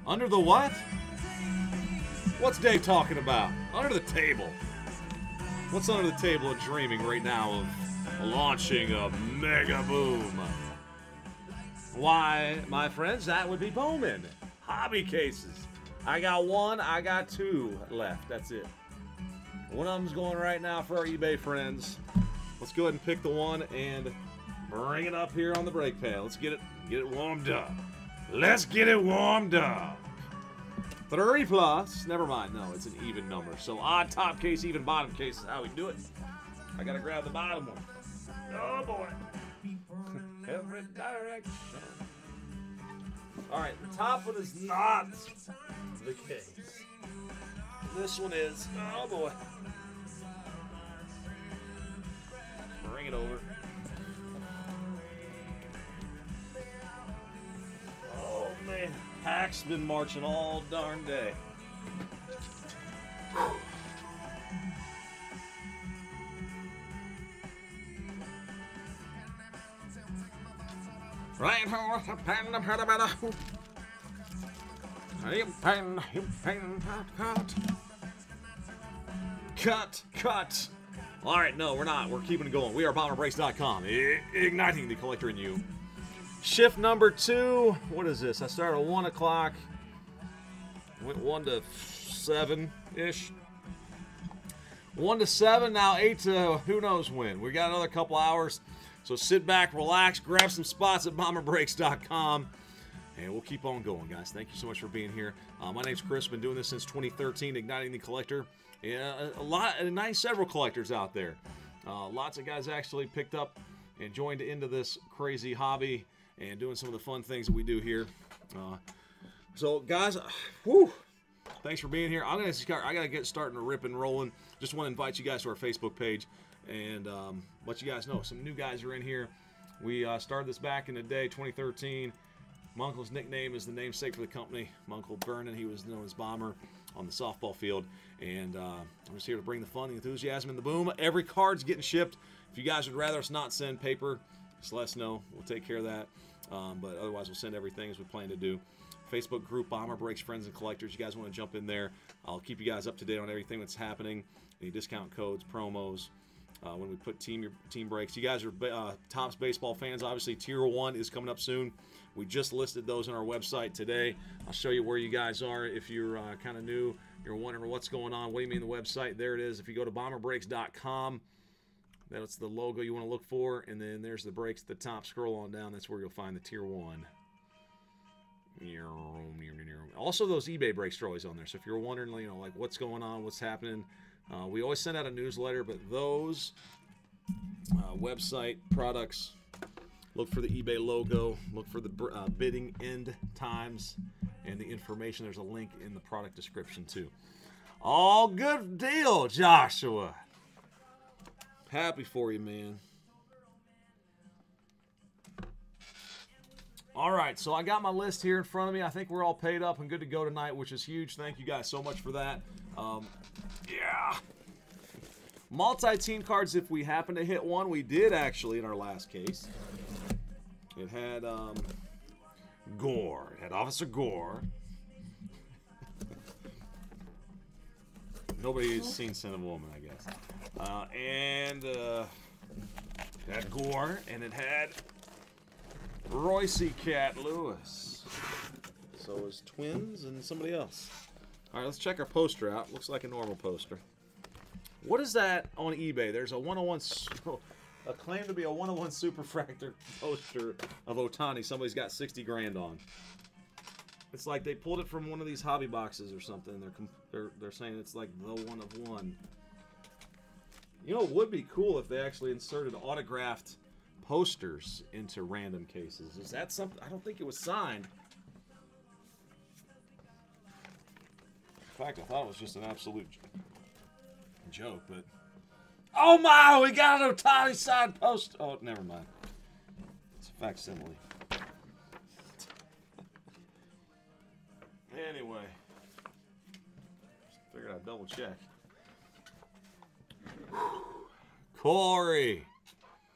Under the what? What's Dave talking about? Under the table. What's under the table of dreaming right now of launching a mega boom? Why, my friends, that would be Bowman. Hobby cases. I got one, I got two left. That's it. One of them's going right now for our eBay friends. Let's go ahead and pick the one and bring it up here on the brake pad. Let's get it warmed up. Let's get it warmed up. 30 plus. Never mind. No, it's an even number. So odd top case, even bottom case is how we do it. I gotta grab the bottom one. Oh boy. Every direction. All right, the top one is not the case. This one is. Oh boy. Bring it over. Oh man, Pack's been marching all darn day. Right, cut. All right, no, we're not. We're keeping it going. We are BomberBreaks.com, igniting the collector in you. Shift number 2. What is this? I started at 1 o'clock. Went 1 to 7-ish. 1 to 7, now 8 to who knows when. We got another couple hours. So sit back, relax, grab some spots at BomberBreaks.com, and we'll keep on going, guys. Thank you so much for being here. My name's Chris. Been doing this since 2013, igniting the collector. Yeah, several collectors out there. Lots of guys actually picked up and joined into this crazy hobby and doing some of the fun things that we do here. So, guys, thanks for being here. I gotta get starting to rip and rolling. Just want to invite you guys to our Facebook page and let you guys know some new guys are in here. We started this back in the day, 2013. My uncle's nickname is the namesake for the company. My Uncle Vernon, he was known as Bomber on the softball field. And I'm just here to bring the fun, the enthusiasm, and the boom. Every card's getting shipped. If you guys would rather us not send paper, just let us know. We'll take care of that. But otherwise, we'll send everything as we plan to do. Facebook group, Bomber Breaks Friends and Collectors. You guys want to jump in there. I'll keep you guys up to date on everything that's happening. Any discount codes, promos. When we put team breaks. You guys are Topps baseball fans. Obviously, Tier 1 is coming up soon. We just listed those on our website today. I'll show you where you guys are. If you're kind of new, you're wondering what's going on. What do you mean the website? There it is. If you go to BomberBreaks.com, that's the logo you want to look for. And then there's the breaks at the top. Scroll on down. That's where you'll find the Tier 1. Also, those eBay breaks are always on there. So if you're wondering, like what's going on, what's happening, we always send out a newsletter, but those website products, look for the eBay logo, look for the bidding end times, and the information. There's a link in the product description, too. All good deal, Joshua. Happy for you, man. All right, so I got my list here in front of me. I think we're all paid up and good to go tonight, which is huge. Thank you guys so much for that. Yeah. Multi-team cards, if we happen to hit one. We did, actually, in our last case. It had Gore. It had Officer Gore. Nobody's seen Son of a Woman, I guess. And it had Gore, and it had Royce Cat Lewis. So it was twins and somebody else. All right, let's check our poster out. Looks like a normal poster. What is that on eBay? There's a 101, a claim to be a 101 Superfractor poster of Ohtani. Somebody's got 60 grand on. It's like they pulled it from one of these hobby boxes or something. They're saying it's like the one of one. You know, it would be cool if they actually inserted autographed posters into random cases. Is that something? I don't think it was signed. In fact, I thought it was just an absolute joke, but... Oh my! We got an Ohtani signed poster! Oh, never mind. It's a facsimile. Anyway. Just figured I'd double check. Corey!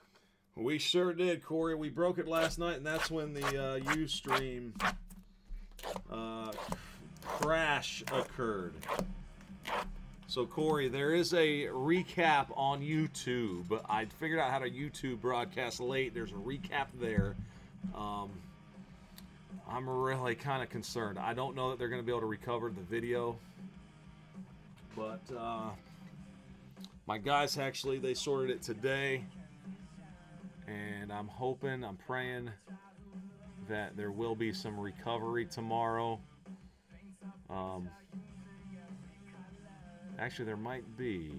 We sure did, Corey. We broke it last night, and that's when the Ustream crash occurred. So, Corey, there is a recap on YouTube. I figured out how to YouTube broadcast late. There's a recap there. I'm really kind of concerned. I don't know that they're going to be able to recover the video. But my guys actually, they sorted it today. And I'm hoping, I'm praying that there will be some recovery tomorrow. Actually, there might be.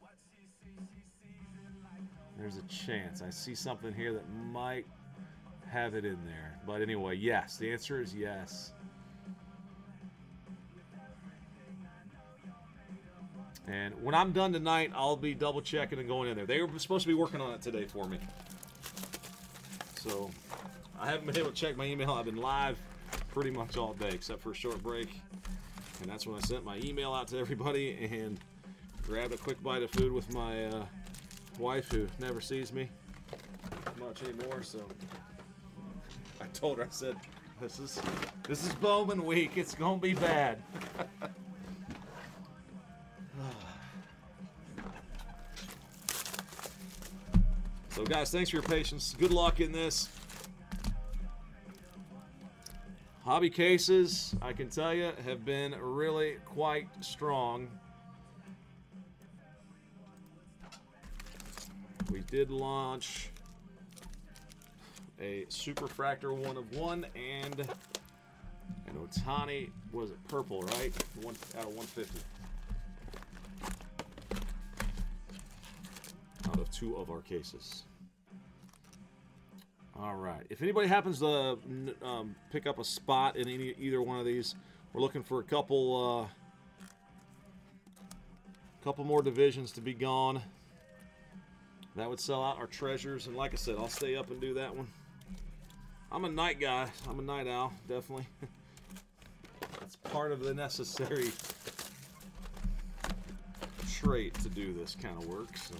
There's a chance. I see something here that might have it in there. But anyway, yes. The answer is yes. And when I'm done tonight, I'll be double checking and going in there. They were supposed to be working on it today for me. So, I haven't been able to check my email. I've been live pretty much all day, except for a short break. And that's when I sent my email out to everybody and grabbed a quick bite of food with my wife, who never sees me much anymore. So I told her, I said, this is Bowman week. It's gonna be bad. So guys, thanks for your patience. Good luck in this. Hobby cases, I can tell you, have been really quite strong. We did launch a Superfractor 1/1 and an Ohtani, was it purple, right? One out of 150. Out of 2 of our cases. All right. If anybody happens to pick up a spot in either one of these, we're looking for a couple more divisions to be gone. That would sell out our treasures, and like I said, I'll stay up and do that one. I'm a night guy. I'm a night owl, definitely. It's part of the necessary trait to do this kind of work. So,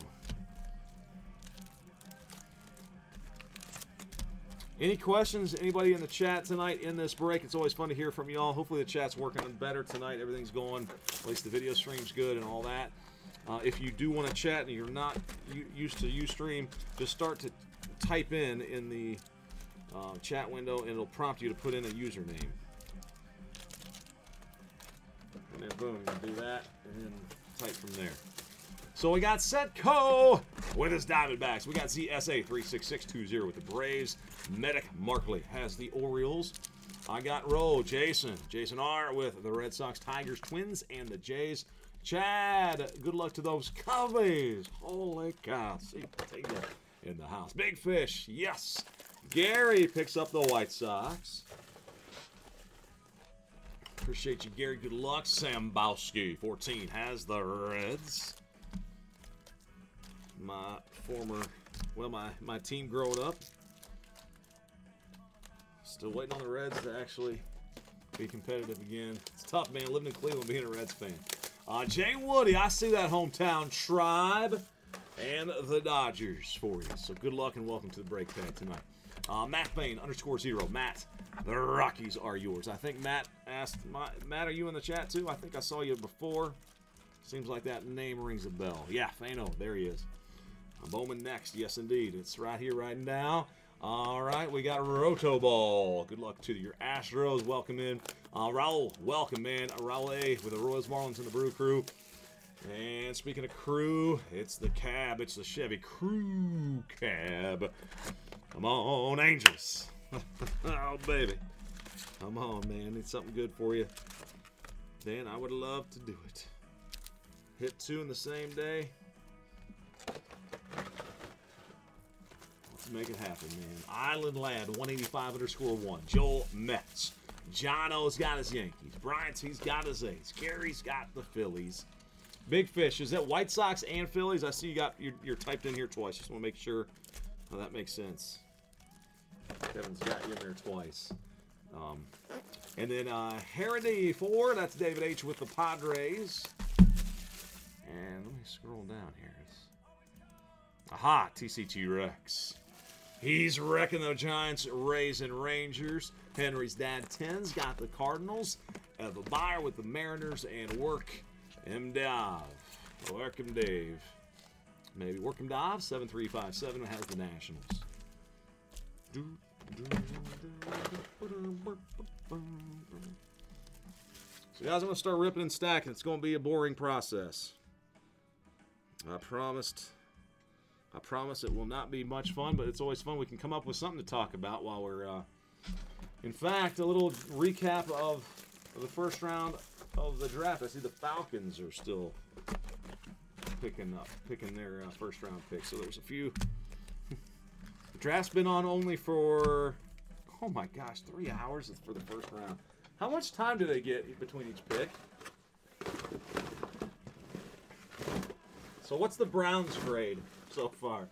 any questions? Anybody in the chat tonight in this break? It's always fun to hear from y'all. Hopefully the chat's working better tonight. Everything's going, at least the video stream's good and all that. If you do want to chat and you're not used to Ustream, just start to type in the chat window, and it'll prompt you to put in a username. And then boom, you can do that, and then type from there. So we got Setco with his Diamondbacks. We got ZSA36620 with the Braves. Medic Markley has the Orioles. I got Jason R with the Red Sox, Tigers, Twins, and the Jays. Chad, good luck to those Cubbies. Holy cow. See potato in the house. Big Fish, yes. Gary picks up the White Sox. Appreciate you, Gary. Good luck. Sambowski, 14, has the Reds. My former, well, my team growing up. Still waiting on the Reds to actually be competitive again. It's tough, man, living in Cleveland, being a Reds fan. Jay Woody, I see that hometown tribe and the Dodgers for you. So good luck and welcome to the break tag tonight. Matt Bain, _0. Matt, the Rockies are yours. I think Matt asked, Matt, are you in the chat too? I think I saw you before. Seems like that name rings a bell. Yeah, Fano, there he is. Bowman next, yes indeed. It's right here, right now. All right, we got Roto Ball. Good luck to your Astros. Welcome in. Raul, welcome, man. Raul A with the Royals, Marlins, and the Brew Crew. And speaking of crew, it's the cab. It's the Chevy Crew Cab. Come on, Angels. Oh, baby. Come on, man. Need something good for you. Then I would love to do it. Hit 2 in the same day. Let's make it happen, man. Island Lad, 185_1. Joel Metz. Jono's got his Yankees. Bryant, he's got his A's. Gary's got the Phillies. Big Fish, is that White Sox and Phillies? I see you got you're typed in here twice. Just want to make sure. Oh, that makes sense. Kevin's got you in there twice. And then Harady 4, that's David H with the Padres. And let me scroll down here. Aha, TCT Rex. He's wrecking the Giants, Rays, and Rangers. Henry's dad, 10's got the Cardinals. The buyer with the Mariners, and Work him Dave. Work him Dave. Maybe Work him Dave, 7357 has the Nationals. So guys, I'm going to start ripping and stacking. It's going to be a boring process. I promise it will not be much fun, but it's always fun. We can come up with something to talk about while we're... In fact, a little recap of the first round of the draft. I see the Falcons are still picking their first round pick. So there's a few. The draft's been on only for, oh my gosh, 3 hours for the first round. How much time do they get between each pick? So what's the Browns grade so far?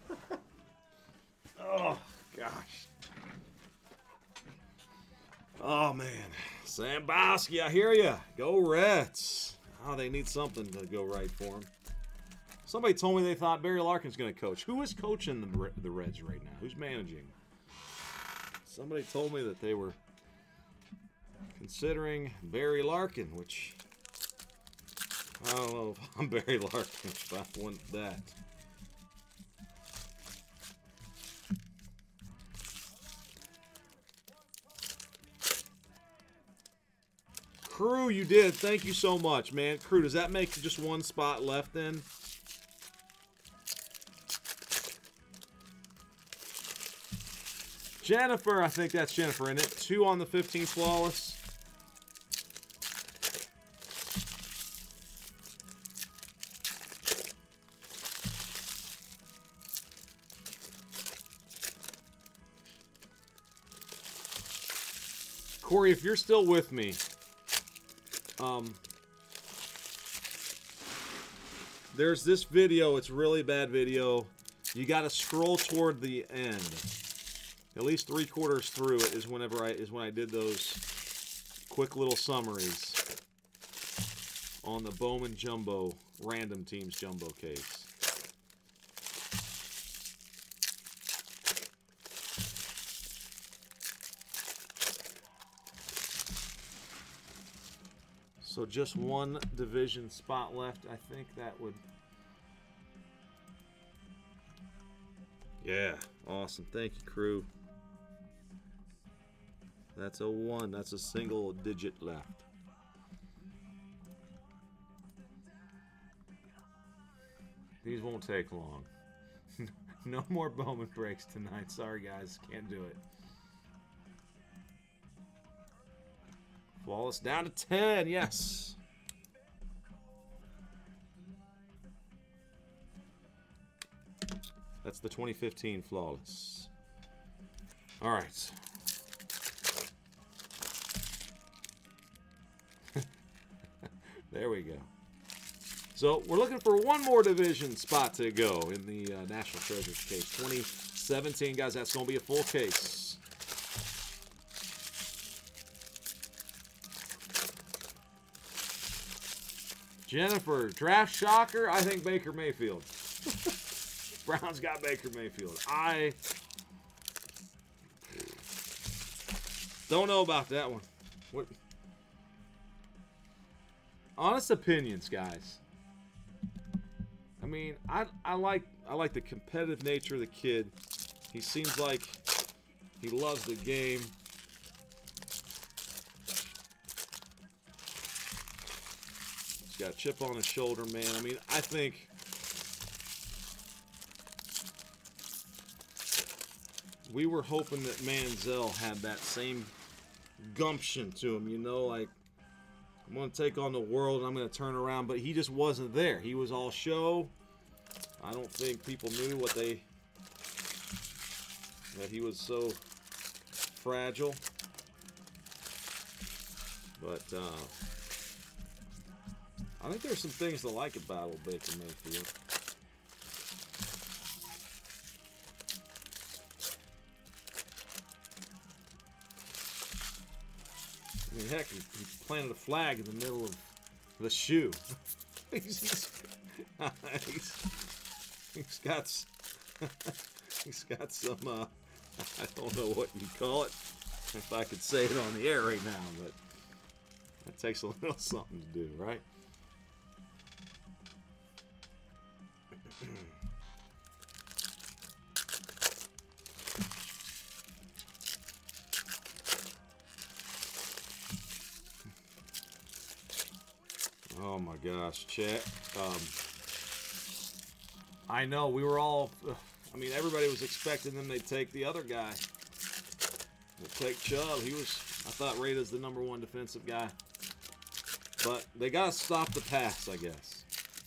Oh gosh. Oh man, Sam Bosky, I hear ya. Go Reds. Oh, they need something to go right for them. Somebody told me they thought Barry Larkin's going to coach. Who is coaching the Reds right now? Who's managing? Somebody told me that they were considering Barry Larkin, which I don't know if I'm Barry Larkin if I want that. Crew, you did. Thank you so much, man. Crew, does that make just one spot left then? Jennifer, I think that's Jennifer in it. 2 on the 15th flawless. Corey, if you're still with me, there's this video. It's a really bad video. You got to scroll toward the end. At least 3/4 through it is when I did those quick little summaries on the Bowman Jumbo Random Teams Jumbo case. So just one division spot left. I think that would... Yeah, awesome. Thank you, crew. That's a 1. That's a single digit left. These won't take long. No more Bowman breaks tonight. Sorry, guys. Can't do it. Flawless down to 10. Yes. That's the 2015 Flawless. All right. There we go. So we're looking for one more division spot to go in the National Treasures case. 2017, guys, that's going to be a full case. Jennifer, draft shocker, I think Baker Mayfield. Browns got Baker Mayfield. I don't know about that one. What? Honest opinions, guys. I mean, I like the competitive nature of the kid. He seems like he loves the game. He's got a chip on his shoulder, man. I mean, I think we were hoping that Manziel had that same gumption to him, you know, like, I'm going to take on the world and I'm going to turn around, but he just wasn't there. He was all show. I don't think people knew that he was so fragile. But I think there's some things to like about old Baker Mayfield. I mean, heck, he planted a flag in the middle of the shoe. he's got some, I don't know what you call it. If I could say it on the air right now, but that takes a little something to do, right? Oh my gosh, chat. I know, we were all, I mean, everybody was expecting them they'd take the other guy. They'll take Chubb. He was, I thought, rated as the #1 defensive guy. But they got to stop the pass, I guess.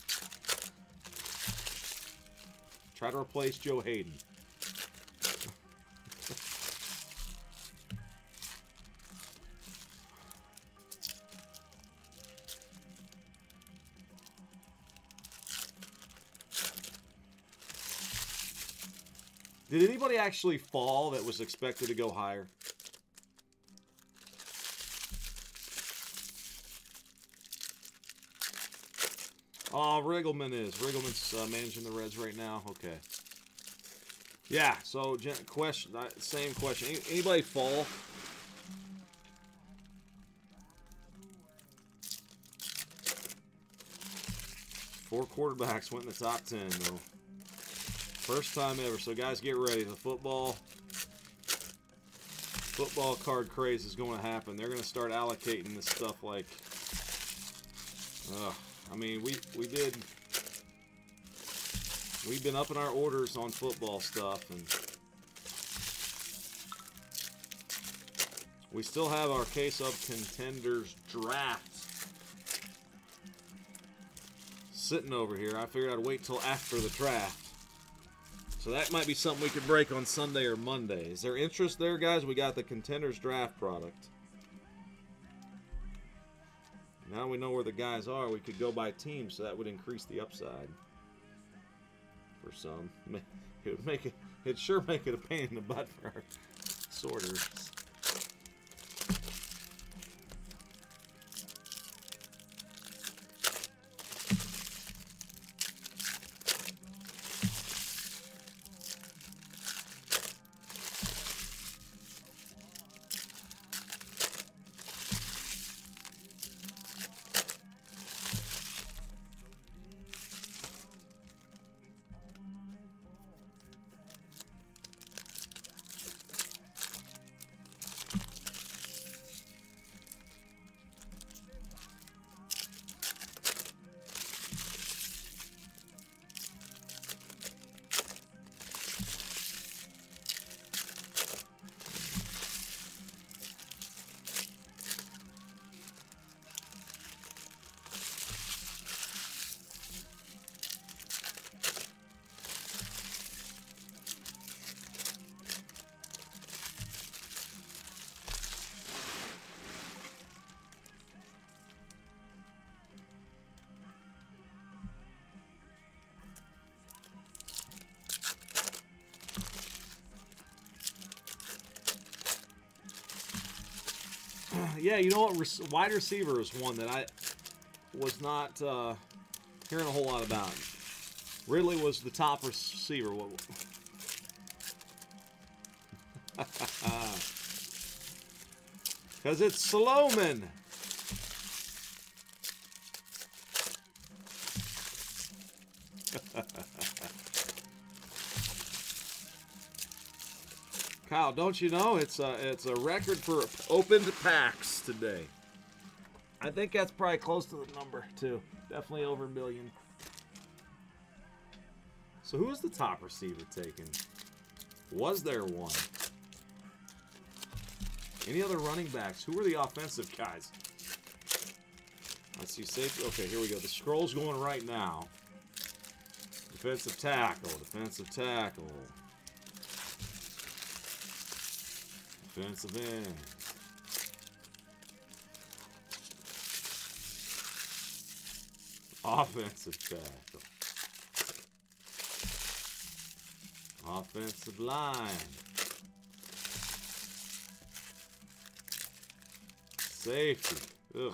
Try to replace Joe Hayden. Did anybody actually fall that was expected to go higher? Oh, Riggleman is. Riggleman's managing the Reds right now. Okay. Yeah, so question, same question. Anybody fall? Four quarterbacks went in the top 10, though. First time ever. So, guys, get ready. The football card craze is going to happen. They're going to start allocating this stuff like... I mean, we've been upping our orders on football stuff, and we still have our case of Contenders draft sitting over here. I figured I'd wait till after the draft. So that might be something we could break on Sunday or Monday. Is there interest there, guys? We got the Contenders draft product. Now we know where the guys are. We could go by team, so that would increase the upside for some. It would make it. It'd sure make it a pain in the butt for our sorters. Yeah, you know what? Wide receiver is one that I was not hearing a whole lot about. Ridley was the top receiver. Because it's Sloman. Kyle, don't you know it's a record for opened packs today? I think that's probably close to the number too. Definitely over 1 million. So who was the top receiver taken? Was there one? Any other running backs? Who were the offensive guys? Let's see. Safety. Okay, here we go. The scroll's going right now. Defensive tackle. Defensive tackle. Defensive end. Offensive tackle. Offensive line. Safety. Ugh.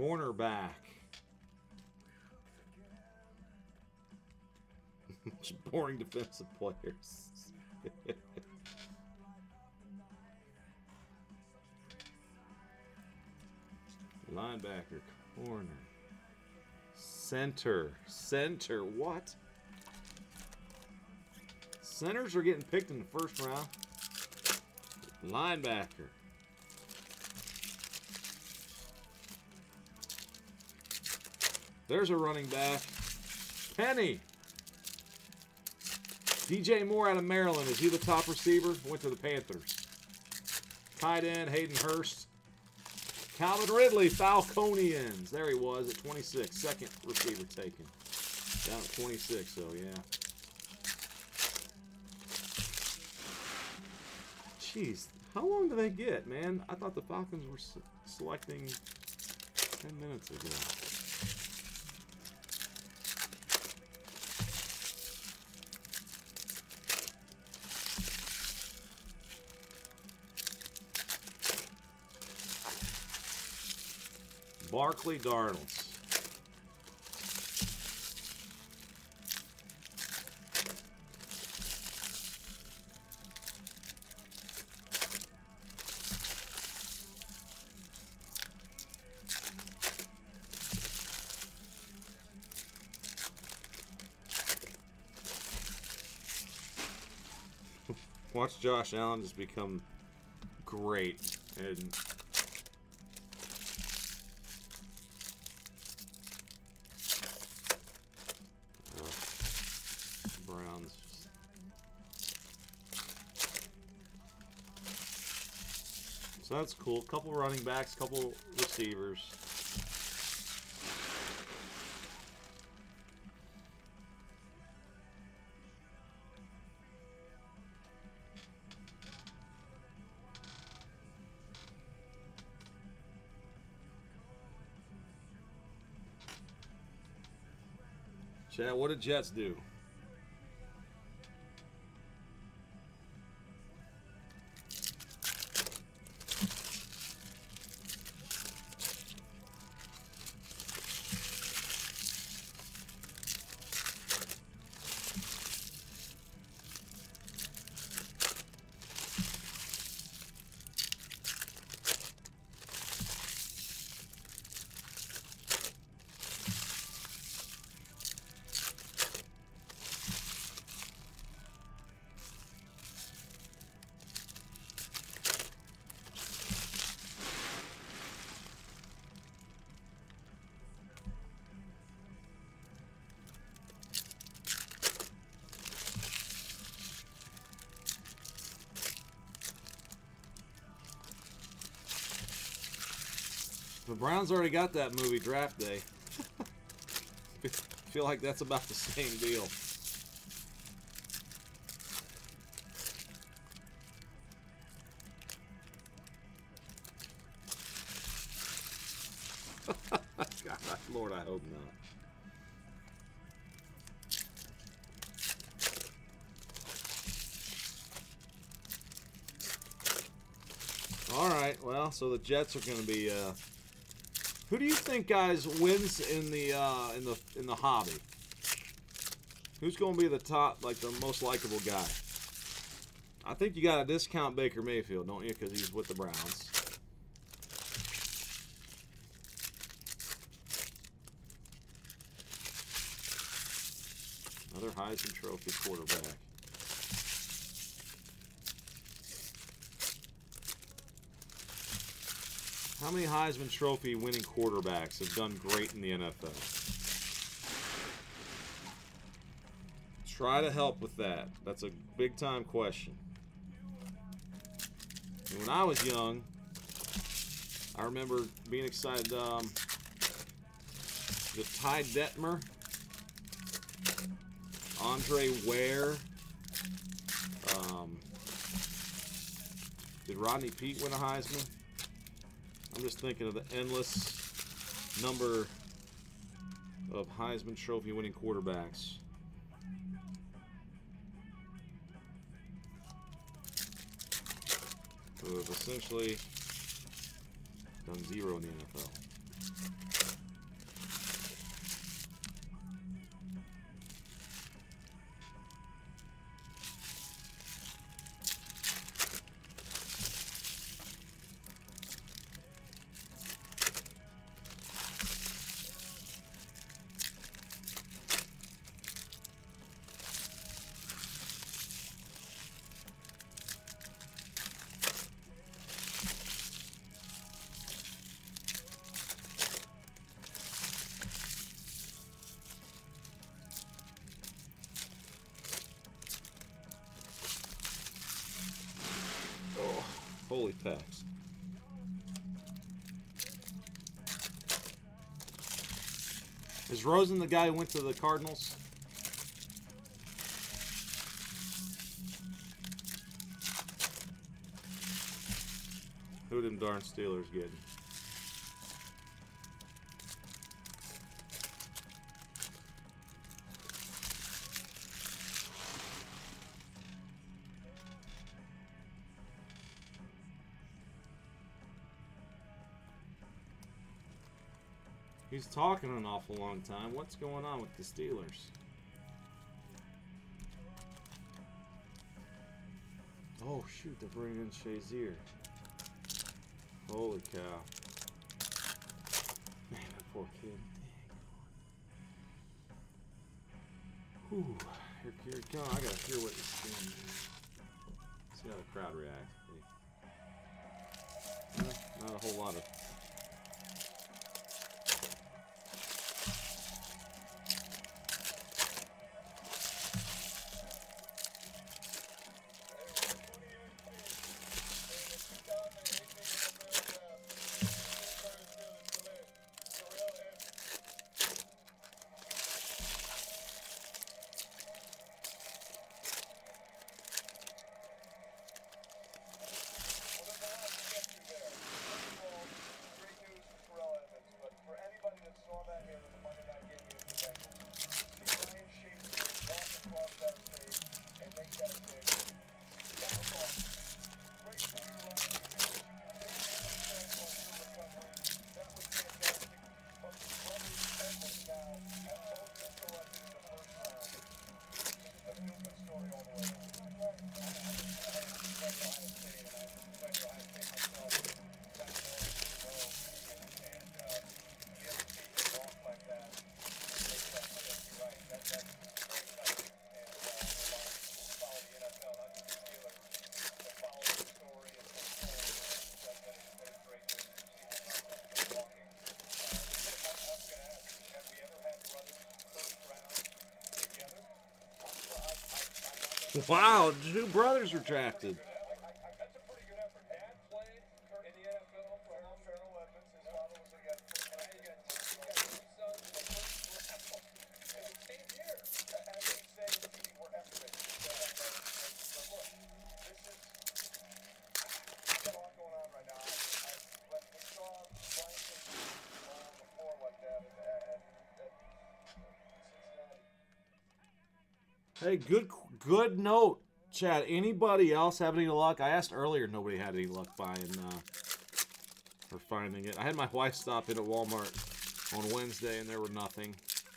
Cornerback. boring defensive players. Linebacker, corner, center, what? Centers are getting picked in the first round. Linebacker. There's a running back. Penny. DJ Moore out of Maryland. Is he the top receiver? Went to the Panthers. Tight end, Hayden Hurst. Calvin Ridley, Falconians. There he was at 26. Second receiver taken. Down at 26, so yeah. Jeez, how long do they get, man? I thought the Falcons were selecting 10 minutes ago. Barkley Darnolds. Watch Josh Allen just become great and Browns. So that's cool. Couple running backs, couple receivers. Chad, what did Jets do? The Browns already got that movie Draft Day. Feel like that's about the same deal. God, Lord, I hope not. All right, well, so the Jets are going to be. Who do you think, guys, wins in the hobby? Who's going to be the top, like the most likable guy? I think you got to discount Baker Mayfield, don't you? Because he's with the Browns. Another Heisman Trophy quarterback. How many Heisman Trophy winning quarterbacks have done great in the NFL? Try to help with that. That's a big time question. And when I was young, I remember being excited. The Ty Detmer, Andre Ware. Did Rodney Peete win a Heisman? I'm just thinking of the endless number of Heisman Trophy winning quarterbacks. Who have essentially done zero in the NFL. Holy packs. Is Rosen the guy who went to the Cardinals? Who them darn Steelers getting? He's talking an awful long time. What's going on with the Steelers? Oh, shoot, they're bringing in Shazier. Holy cow. Man, that poor kid. Dang. Whew. Here it comes. I gotta hear what he's saying. See how the crowd reacts. Not a whole lot of... Wow, 2 brothers were drafted. Hey, good note, Chad. Anybody else have any luck? I asked earlier. Nobody had any luck buying or finding it. I had my wife stop in at Walmart on Wednesday, and there were nothing.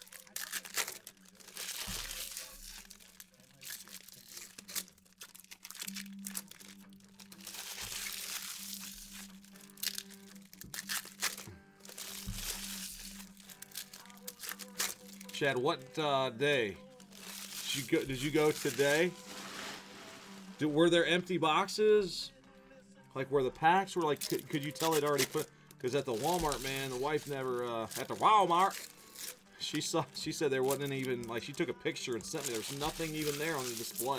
Chad, what day? Did you go today? Were there empty boxes? Like where the packs were? Like, could you tell they'd already put? Because at the Walmart, man, the wife never at the Walmart. She said there wasn't even, like, she took a picture and sent me. There's nothing even there on the display.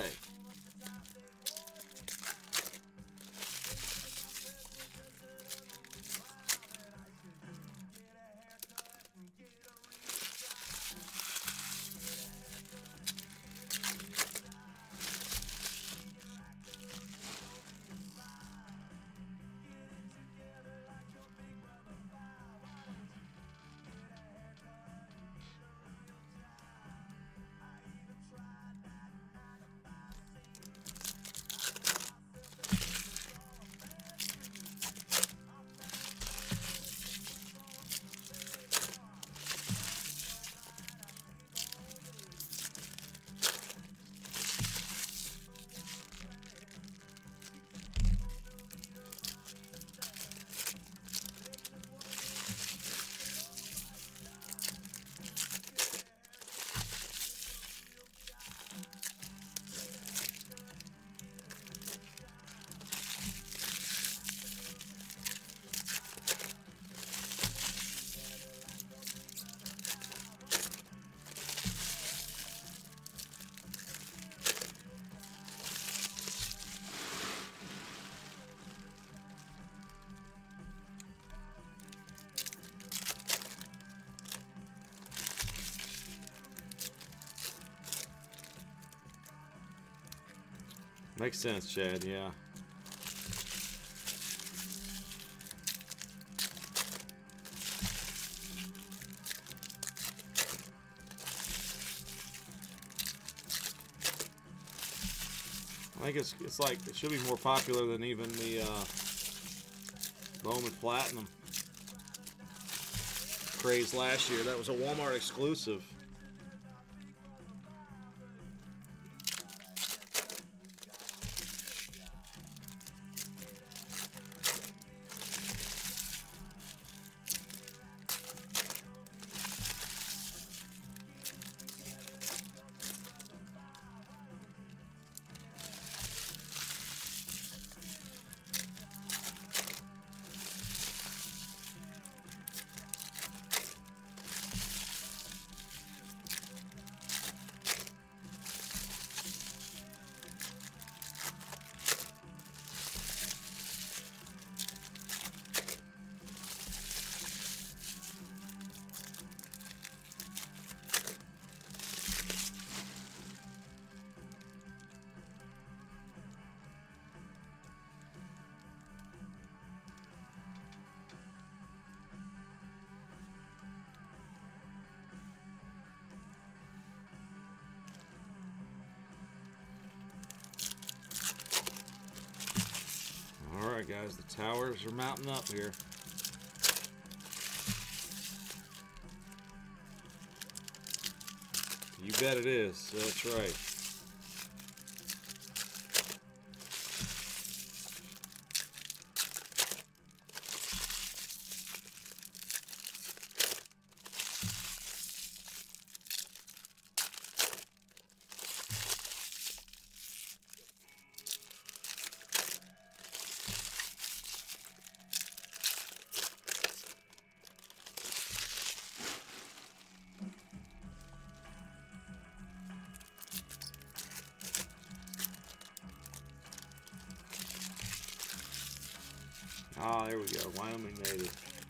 Makes sense, Chad, yeah. I think it's like, it should be more popular than even the Bowman Platinum craze last year. That was a Walmart exclusive. Alright guys, the towers are mounting up here. You bet it is, that's right. Ah, there we go. Wyoming native.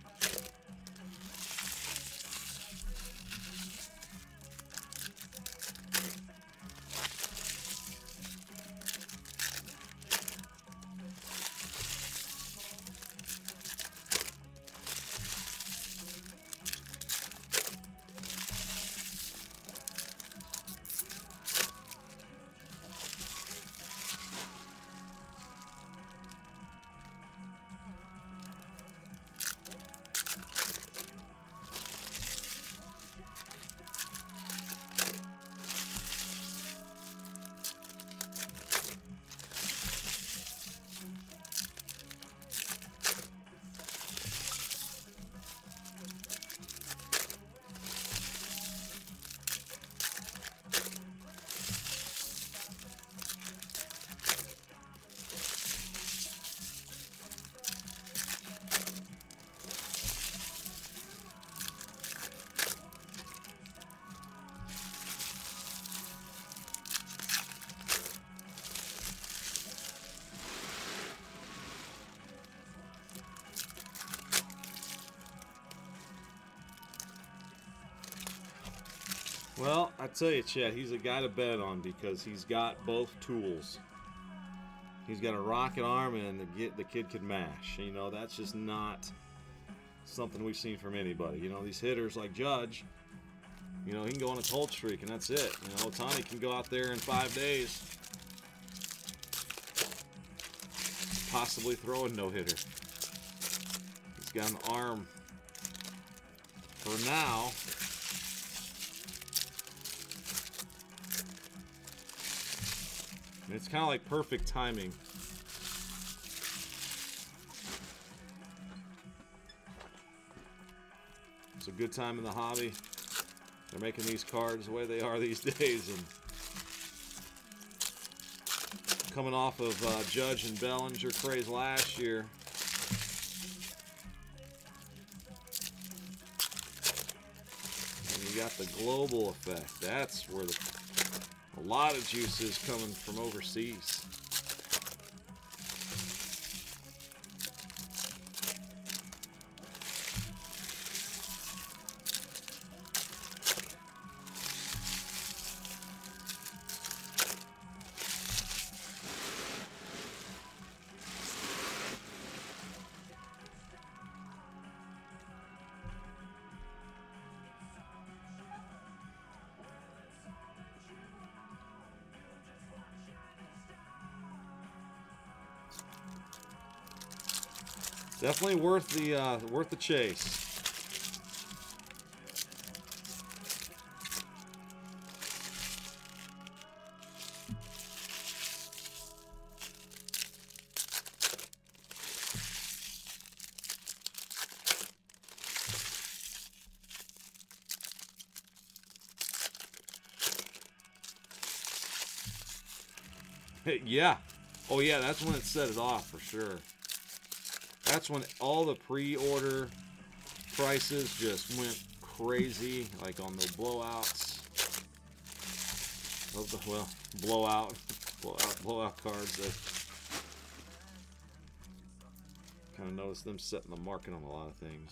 Well, I tell you, Chet, he's a guy to bet on because he's got both tools. He's got a rocket arm and the kid can mash. You know, that's just not something we've seen from anybody. You know, these hitters like Judge, you know, he can go on a cold streak and that's it. You know, Ohtani can go out there in 5 days, possibly throw a no-hitter. He's got an arm for now. It's kind of like perfect timing. It's a good time in the hobby. They're making these cards the way they are these days, and coming off of Judge and Bellinger craze last year. And you got the global effect. That's where a lot of juice is coming from overseas. Definitely worth the chase. Yeah. Oh, yeah, that's when it set it off for sure. That's when all the pre-order prices just went crazy, like on the blowouts. Of the, well, blowout cards. That kind of noticed them setting the market on a lot of things.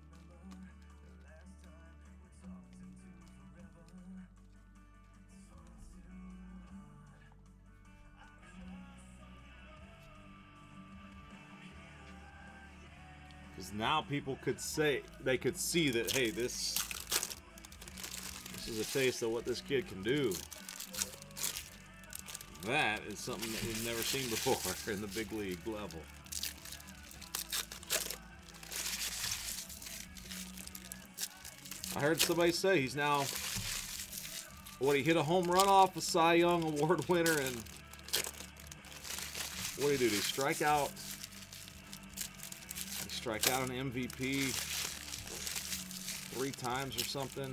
Because now people could say, they could see that, hey, this is a taste of what this kid can do. That is something that we've never seen before in the big league level. I heard somebody say he's now, he hit a home run off a Cy Young Award winner, and what did he do? Did he strike out? Strike out an MVP 3 times or something.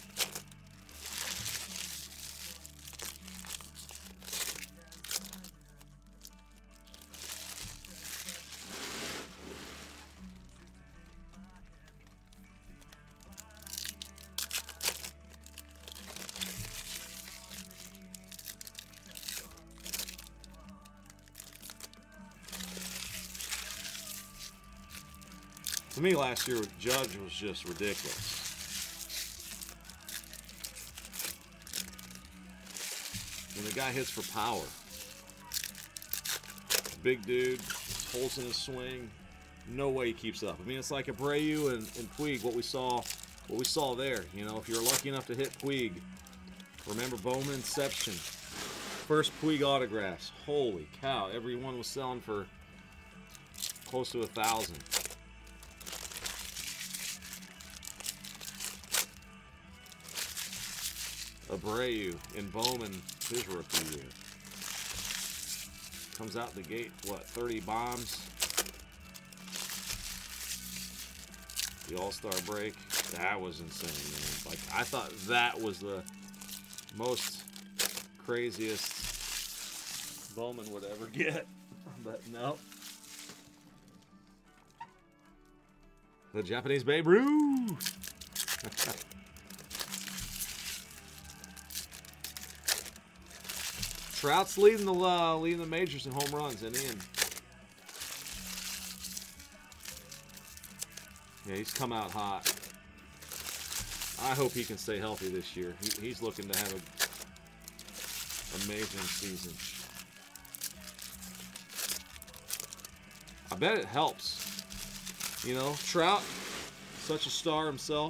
To me, last year with Judge was just ridiculous. When the guy hits for power, big dude, holes in his swing, no way he keeps up. I mean, it's like Abreu and Puig. What we saw there. You know, if you're lucky enough to hit Puig, remember Bowman Inception, first Puig autographs. Holy cow! Everyone was selling for close to 1,000. Abreu in Bowman, his rookie year. Comes out the gate, what, 30 bombs? The All-Star break. That was insane, man. Like, I thought that was the most craziest Bowman would ever get. But no. The Japanese Babe Ruth. Trout's leading the majors in home runs and in. Yeah, he's come out hot. I hope he can stay healthy this year. He's looking to have an amazing season. I bet it helps. You know, Trout, such a star himself.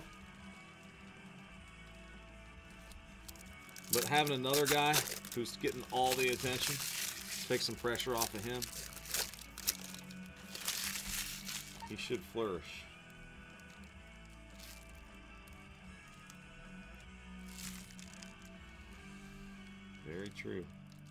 But having another guy who's getting all the attention takes some pressure off of him. He should flourish. Very true.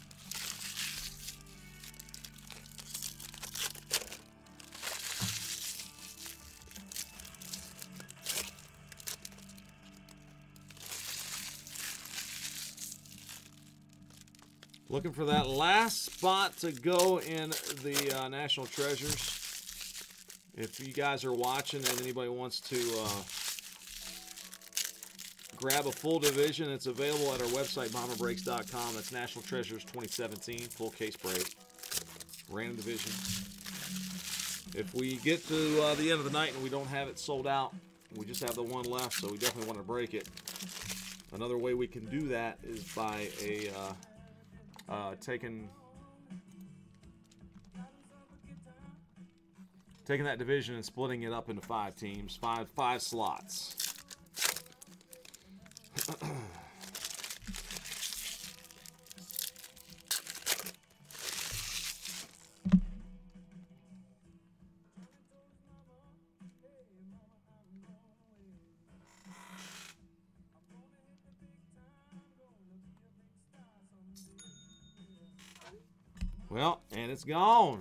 Looking for that last spot to go in the National Treasures. If you guys are watching and anybody wants to grab a full division, it's available at our website, bomberbreaks.com. That's National Treasures 2017, full case break, random division. If we get to the end of the night and we don't have it sold out, we just have the one left, so we definitely want to break it. Another way we can do that is by taking that division and splitting it up into 5 teams, five slots. Well, and it's gone.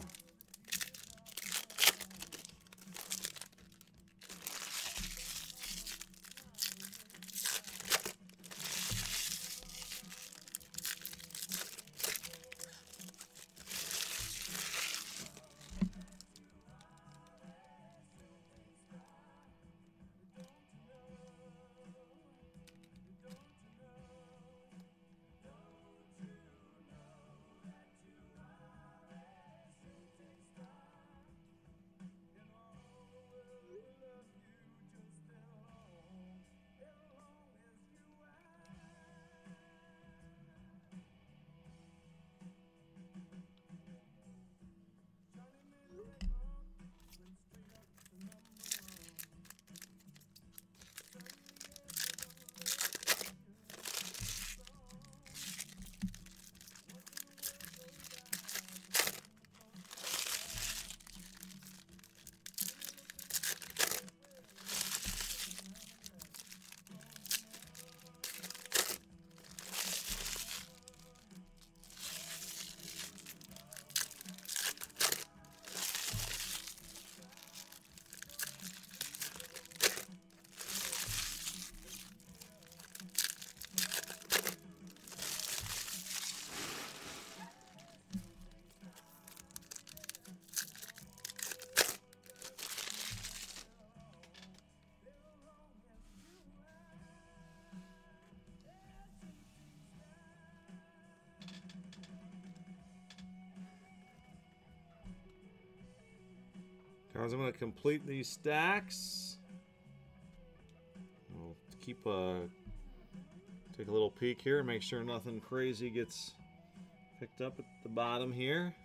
Guys, I'm going to complete these stacks. We'll keep take a little peek here, make sure nothing crazy gets picked up at the bottom here.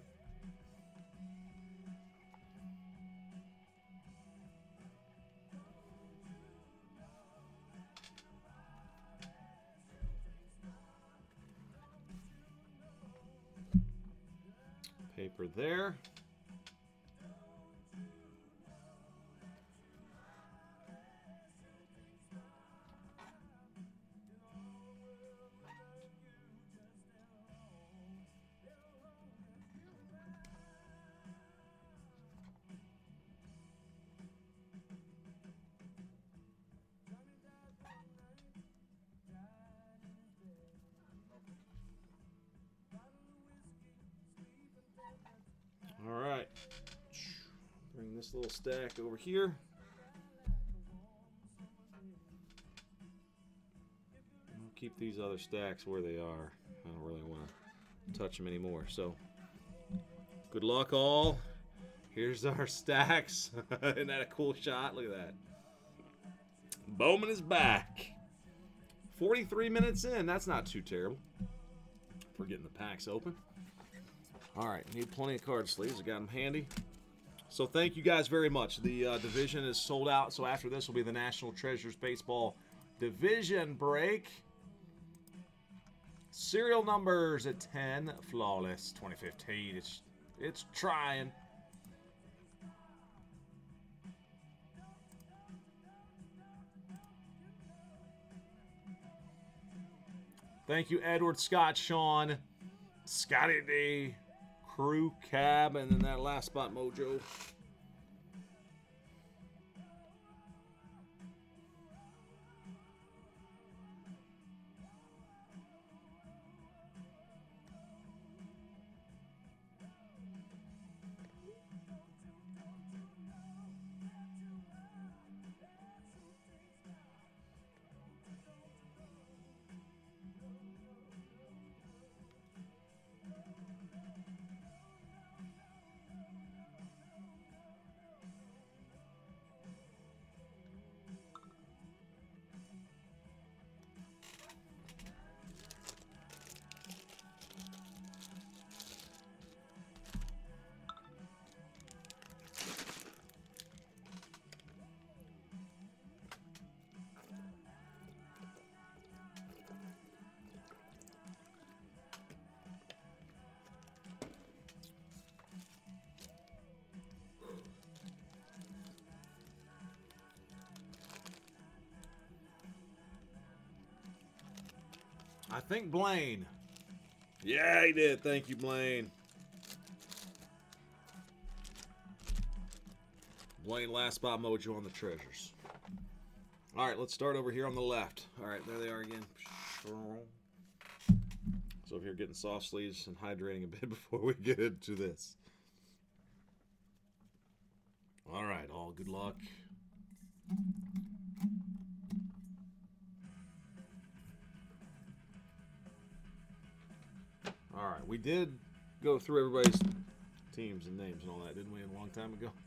Paper there. All right, bring this little stack over here. I'll keep these other stacks where they are. I don't really want to touch them anymore. So, good luck all. Here's our stacks. Isn't that a cool shot? Look at that. Bowman is back. 43 minutes in. That's not too terrible for getting the packs open. All right, need plenty of card sleeves. I got them handy. So thank you guys very much. The division is sold out, so after this will be the National Treasures Baseball Division break. Serial numbers at 10, Flawless 2015. It's trying. Thank you, Edward, Scott, Sean, Scotty D, Crew Cab, and then that last spot, Mojo. I think Blaine. Yeah, he did. Thank you, Blaine. Playing last spot mojo on the treasures. All right, let's start over here on the left. All right, there they are again. So if you're getting soft sleeves and hydrating a bit before we get into this. All right, all good luck. All right, we did go through everybody's teams and names and all that, didn't we, a long time ago?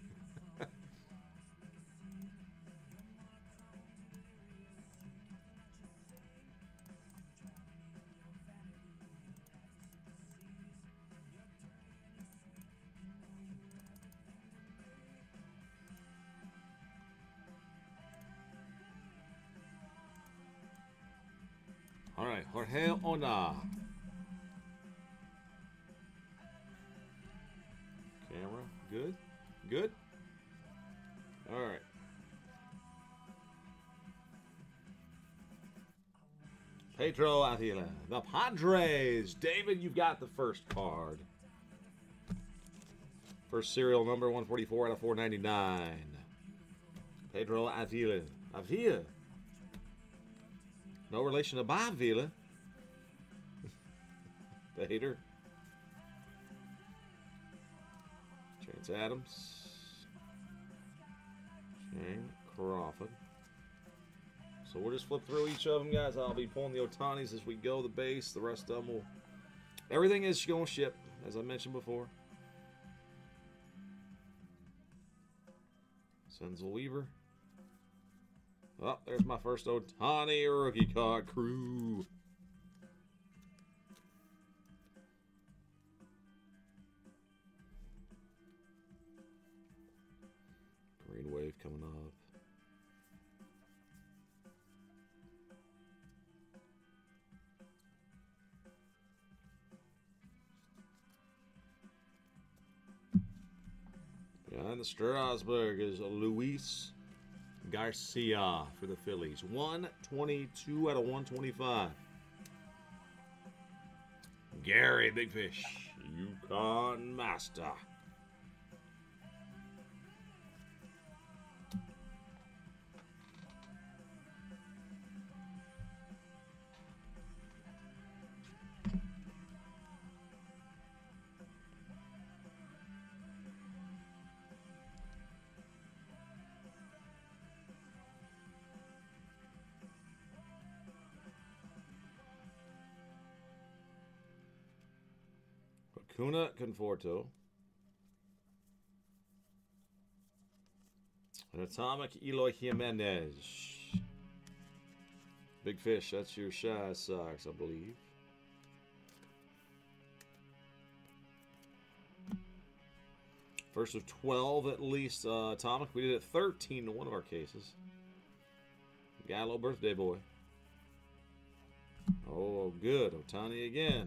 All right, Jorge Ona. Camera, good, good. All right. Pedro Avila, the Padres. David, you've got the first card. First serial number 144 out of 499. Pedro Avila. Avila. No relation to Bob Vila. The hater. Chance Adams. Shane Crawford. So we'll just flip through each of them, guys. I'll be pulling the Otanis as we go, the base. The rest of them will... Everything is going to ship, as I mentioned before. Senzel Weaver. Oh, there's my first Otani rookie card. Crew. Green wave coming up. Behind the Strasburg is Luis Garcia for the Phillies. 122 out of 125. Gary Big Fish, Yukon Master. Acuna Conforto. An Atomic Eloy Jimenez. Big Fish, that's your Shy Sox, I believe. First of 12 at least. Atomic, we did it 13 to one of our cases. Gallo birthday boy. Oh, good. Otani again.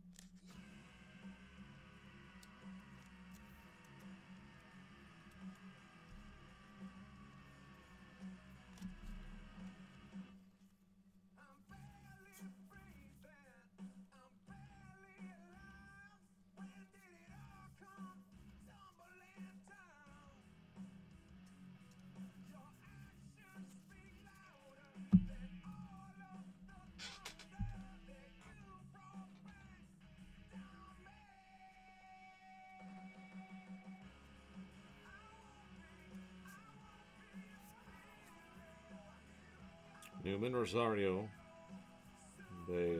Newman, Rosario, Baez,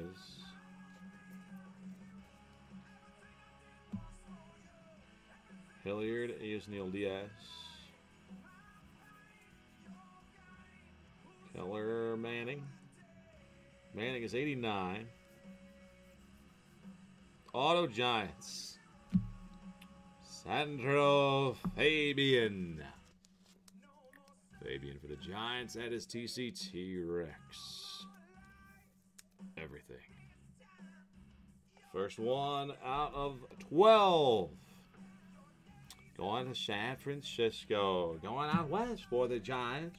Hilliard, Yasniel Diaz, Keller, Manning. Manning is 89. Auto Giants, Sandro Fabian. Fabian for the Giants. That is TCT Rex. Everything. First one out of 12. Going to San Francisco. Going out west for the Giants.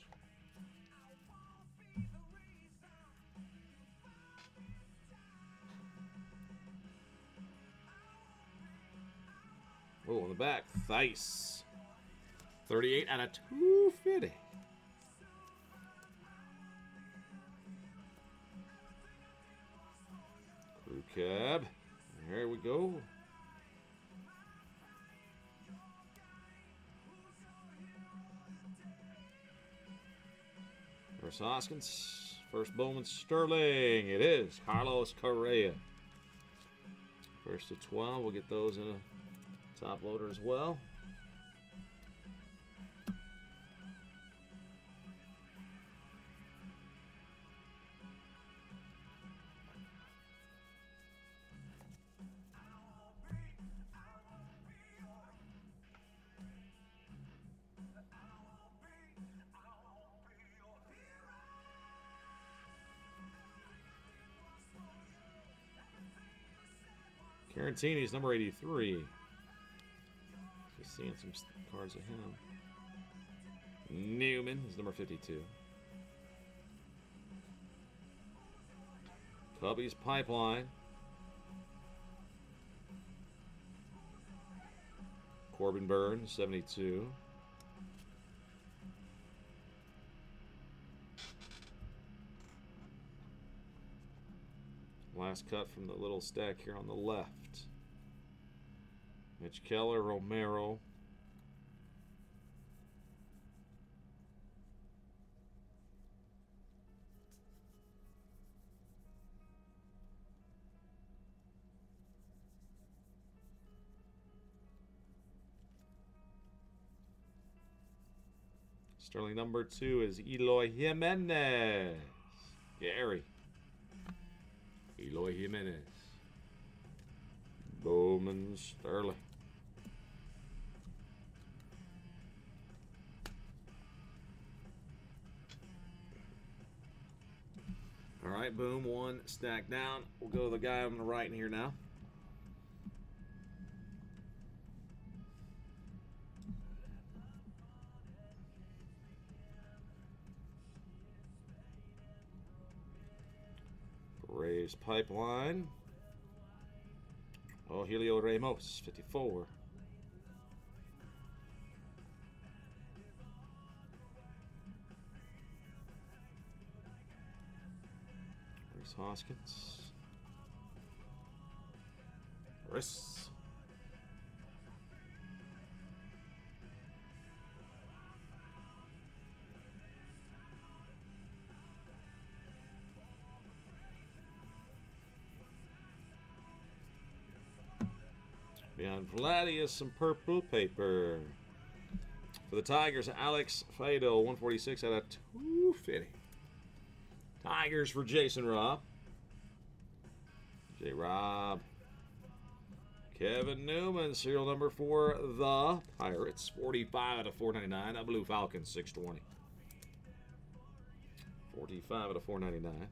Oh, on the back, Theis. 38 out of 250. Crew cab. There we go. First Hoskins. First Bowman Sterling. It is Carlos Correa. First to 12. We'll get those in a top loader as well. Carantini's number 83. Just seeing some cards of him. Newman is number 52. Cubby's Pipeline. Corbin Burns, 72. Last cut from the little stack here on the left. Mitch Keller, Romero. Sterling number 2 is Eloy Jimenez. Gary. Eloy Jimenez. Bowman Sterling. All right, boom, one stack down. We'll go to the guy on the right in here now. Braves Pipeline. Oh, Helio Ramos, 54. There's Hoskins. Riss. Beyond Vladdy is some purple paper. For the Tigers, Alex Fido, 146 out of 250. Tigers for Jason Robb. J. Robb. Kevin Newman, serial number for the Pirates, 45 out of 499. A Blue Falcons, 620. 45 out of 499.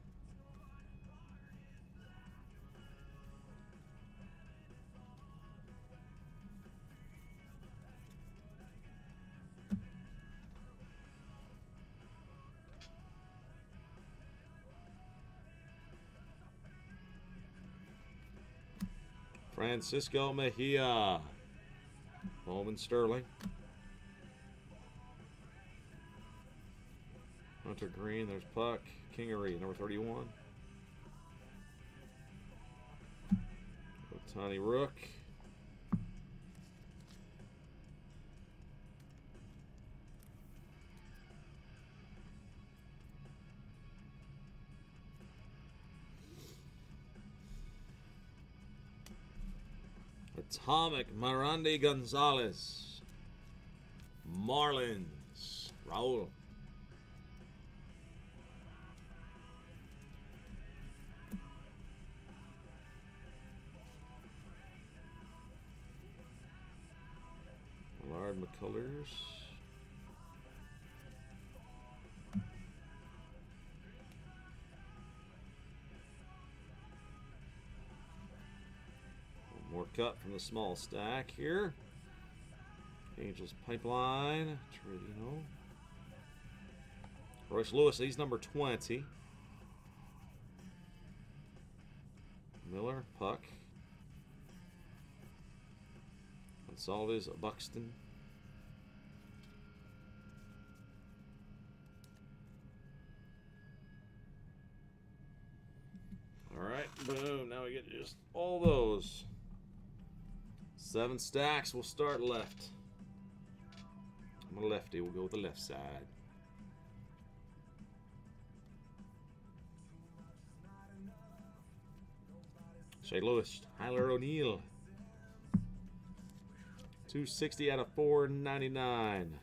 Francisco Mejia. Bowman Sterling. Hunter Green. There's Puck. Kingery, number 31. Otani Rook. Atomic Mirandi Gonzalez. Marlins. Raul. Millard McCullers. More cut from the small stack here. Angels Pipeline. Trevino. Royce Lewis, he's number 20. Miller, Puck. Gonsalves, Buxton. Just all those. 7 stacks. We'll start left. I'm a lefty. We'll go with the left side. Shea Lewis, Tyler O'Neill. 260 out of 499.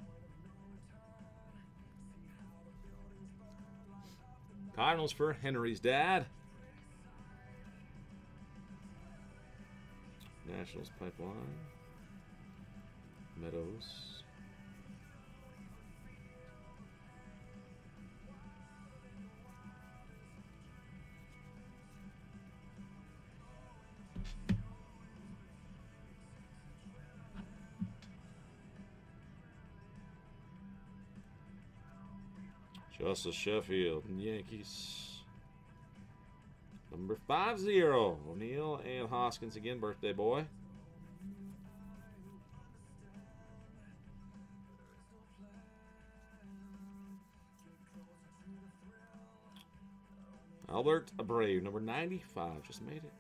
Cardinals for Henry's dad. Nationals pipeline. Meadows. Justice Sheffield, Yankees. Number 50, O'Neill and Hoskins again, birthday boy. Albert Abreu, number 95, just made it.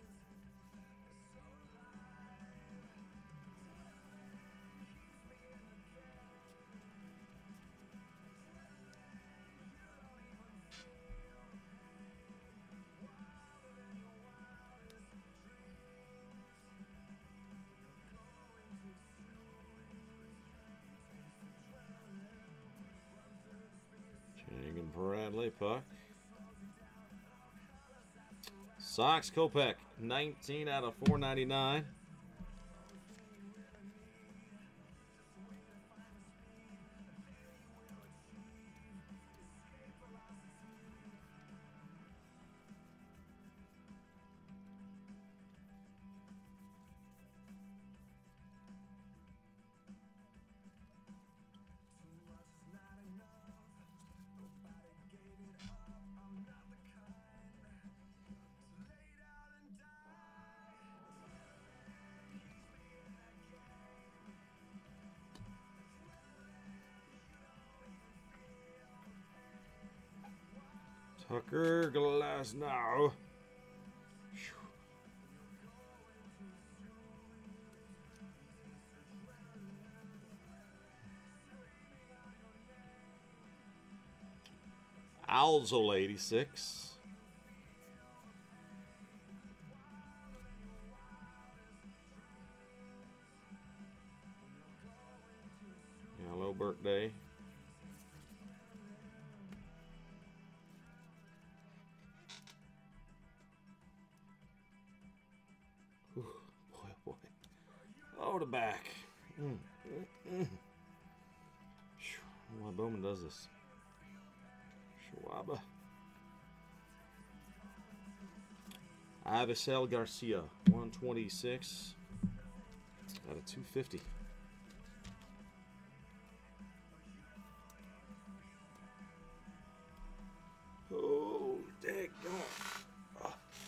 Chang Bradley, puck. Sox, Kopech, 19 out of 499. Tucker Glasnow. Alzola, 86. Hello, birthday. Boy, oh boy. Oh, the back. Why Bowman does this. Schwab. Avisel Garcia, 126 out of 250. Oh, dang on.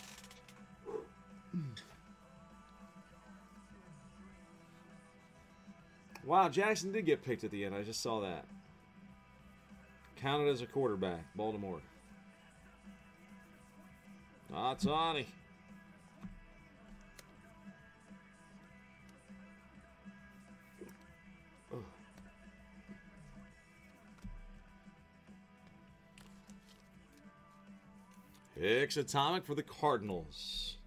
Wow, Jackson did get picked at the end. I just saw that. Counted as a quarterback. Baltimore. Tawny. Hicks Atomic for the Cardinals.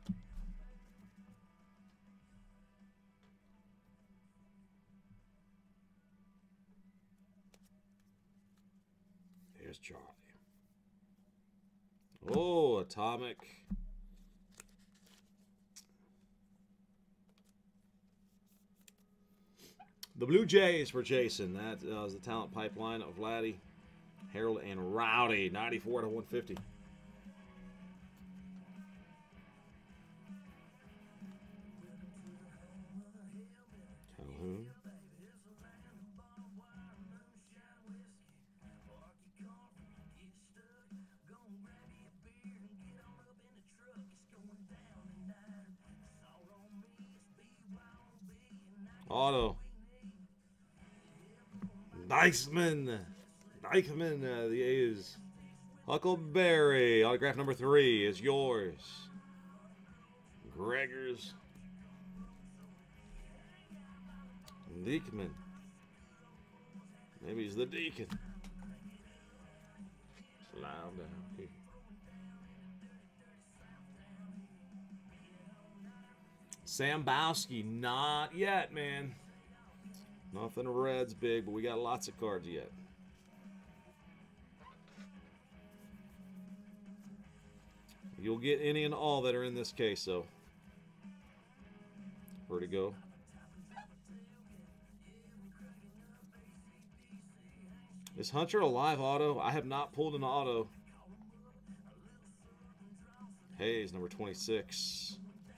Here's Charlie. Oh, Atomic. The Blue Jays for Jason. That is the talent pipeline of Vladdy, Harold, and Rowdy. 94 to 150. Calhoun. Auto. Dykman, the A's. Huckleberry, autograph number 3 is yours. Gregors. Diekman. Maybe he's the deacon. Slide down here. Sam Bowski, not yet, man. Nothing Reds big, but we got lots of cards yet. You'll get any and all that are in this case, so. Where'd it go? Is Hunter a live auto? I have not pulled an auto. Hayes, number 26.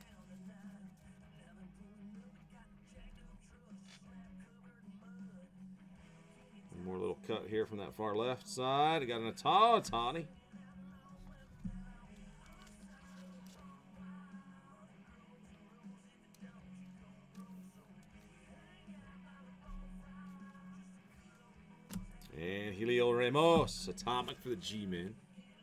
One more little cut here from that far left side. I got an Ohtani. And Helio Ramos, Atomic for the G-Men.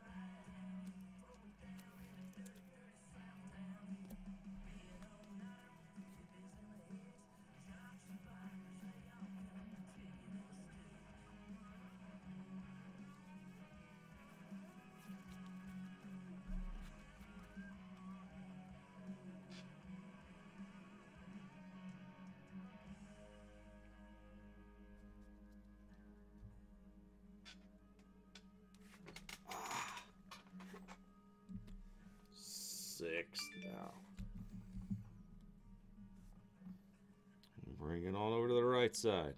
Sixth now. Bring it on over to the right side.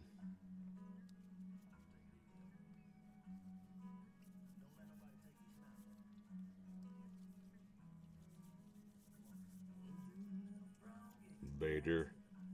Bader.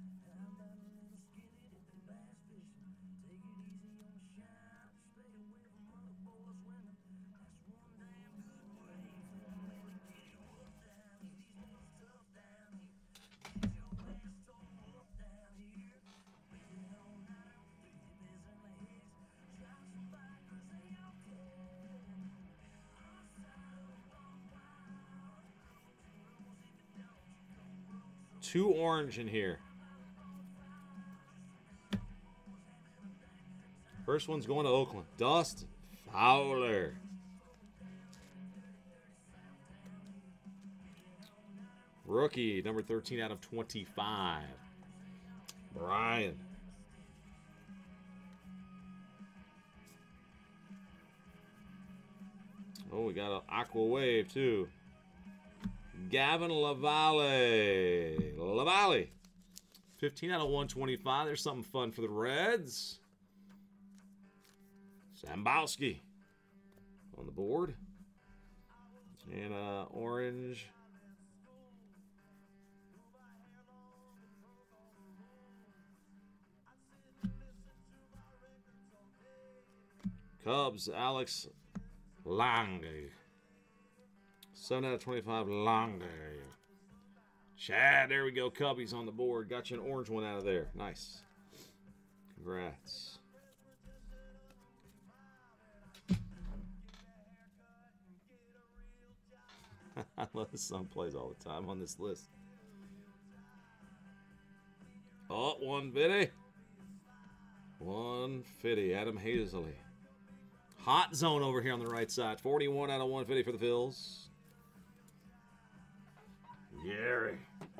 Two orange in here. First one's going to Oakland. Dustin Fowler. Rookie, number 13 out of 25. Brian. Oh, we got an Aqua Wave, too. Gavin Lavalle. Lavalle. 15 out of 125. There's something fun for the Reds. Sambowski on the board. And orange. Cubs, Alex Lange. 7 out of 25, Lange. Chad, there we go. Cubbies on the board. Got you an orange one out of there. Nice. Congrats. I love this song plays all the time on this list. Oh, 150. 150. Adam Hazley. Hot zone over here on the right side. 41 out of 150 for the Phils. Gary.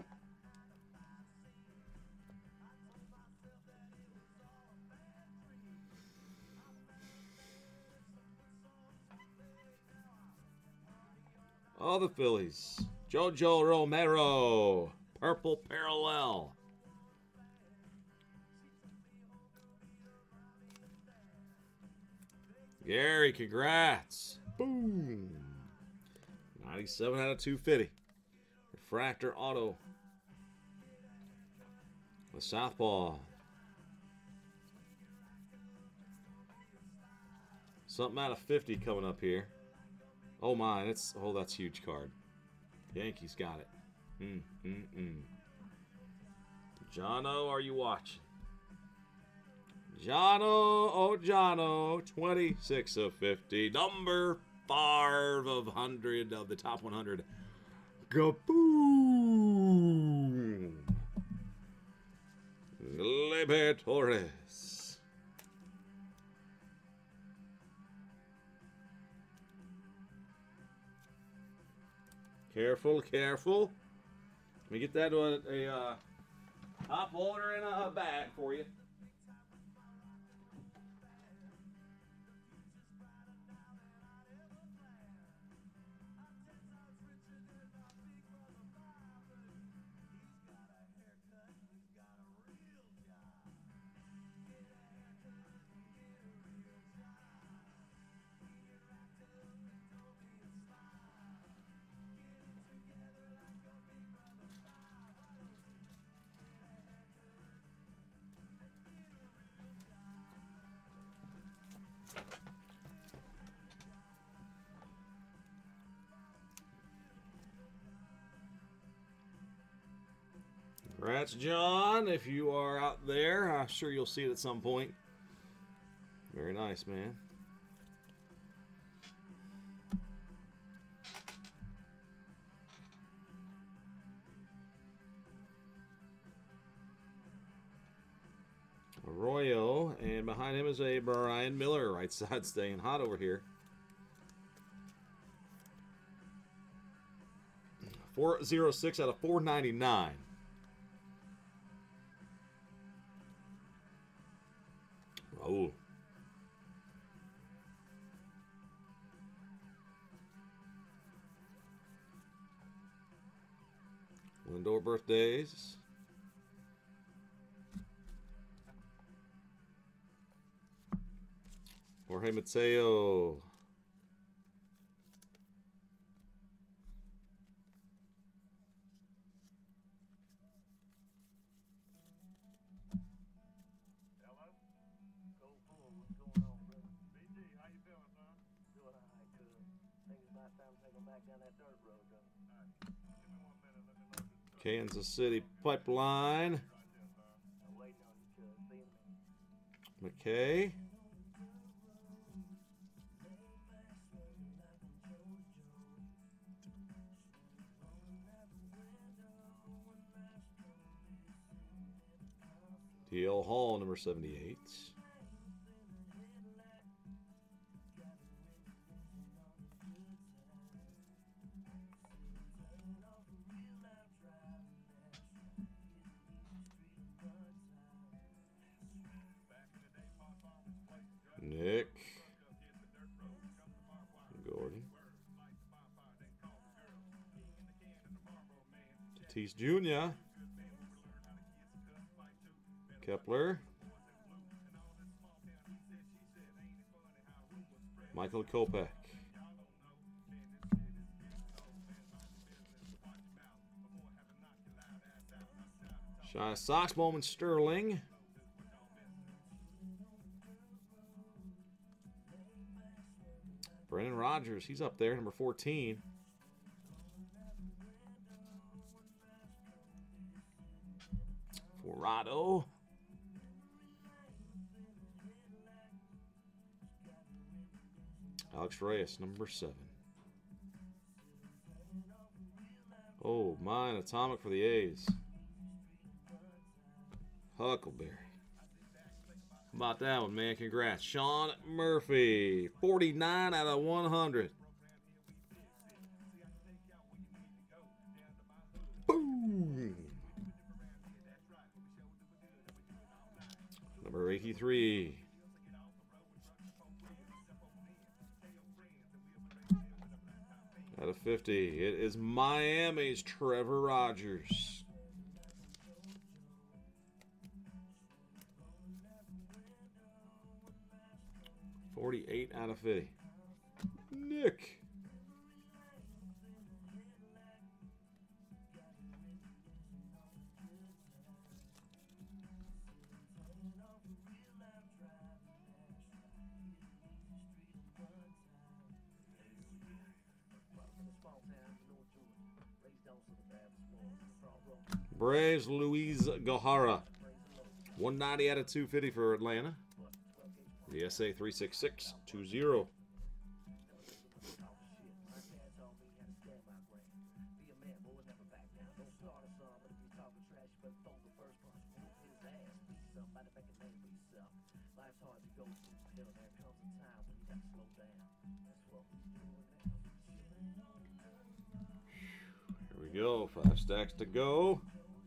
Oh, the Phillies. Jojo Romero. Purple parallel. Gary, congrats. Boom. 97 out of 250. Refractor auto. The Southpaw. Something out of 50 coming up here. Oh my, that's huge card. Yankees got it. Jono, are you watching? Jono, oh Jono, 26 of 50. Number 5 of 100 of the top 100. Go boo! Gleyber Torres. Careful, careful. Let me get that to a top loader and a bag for you. Congrats, John. If you are out there, I'm sure you'll see it at some point. Very nice, man. Arroyo, and behind him is a Brian Miller. Right side staying hot over here. 406 out of 499. Oh. Lindor birthdays. Jorge Mateo. Kansas City Pipeline. McKay. DL Hall, number 78. Nick Gordon. Tatis Jr. Kepler. Michael Kopech. Shy Sox Bowman Sterling. Brendan Rodgers, he's up there, number 14. Forado. Alex Reyes, number 7. Oh, mine, atomic for the A's. Huckleberry. How about that one, man? Congrats. Sean Murphy, 49 out of 100. Boom. Number 83. Out of 50. It is Miami's Trevor Rogers. $48 out of 50. Nick. Braves, Luis Gohara. 190 out of 250 for Atlanta. DSA 36620. Here we go. 5 stacks to go.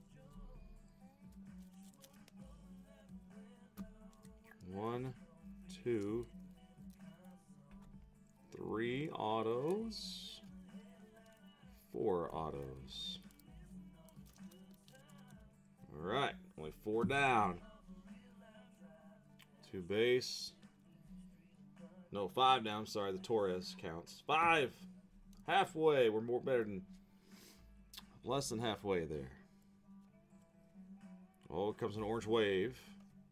One, two, 3 autos, 4 autos. All right, only 4 down. 2 base. No, 5 down. Sorry, the Torres counts. 5. Halfway. We're more better than less than halfway there. Oh, it comes an orange wave.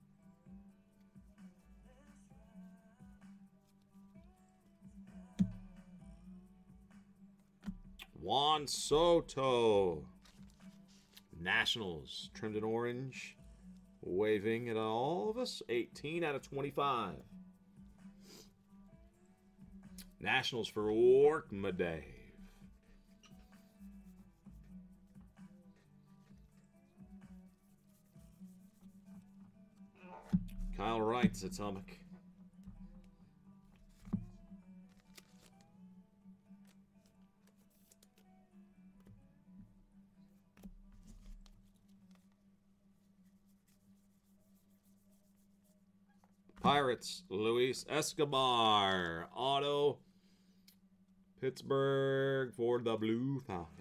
Juan Soto. Nationals. Trimmed in orange. Waving at all of us. 18 out of 25. Nationals for Workmadave. Kyle Wright's Atomic. Pirates, Luis Escobar. Auto, Pittsburgh for the Blue Falcon.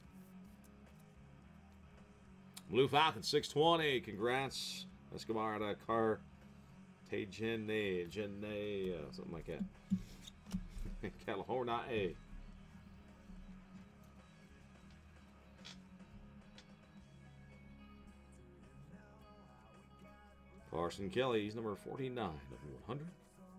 Blue Falcon, 620. Congrats. Escobar at a car. Tejene, something like that. California. Carson Kelly, he's number 49 of 100.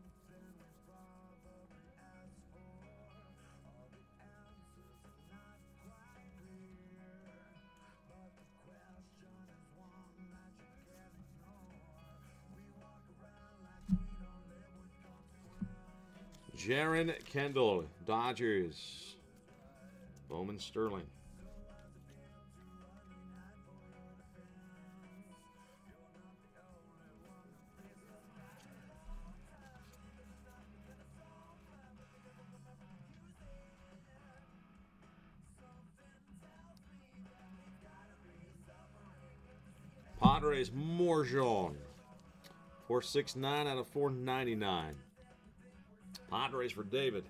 Jaron Kendall, Dodgers. Bowman Sterling. Padres, Morjon. 469 out of 499. Padres for David.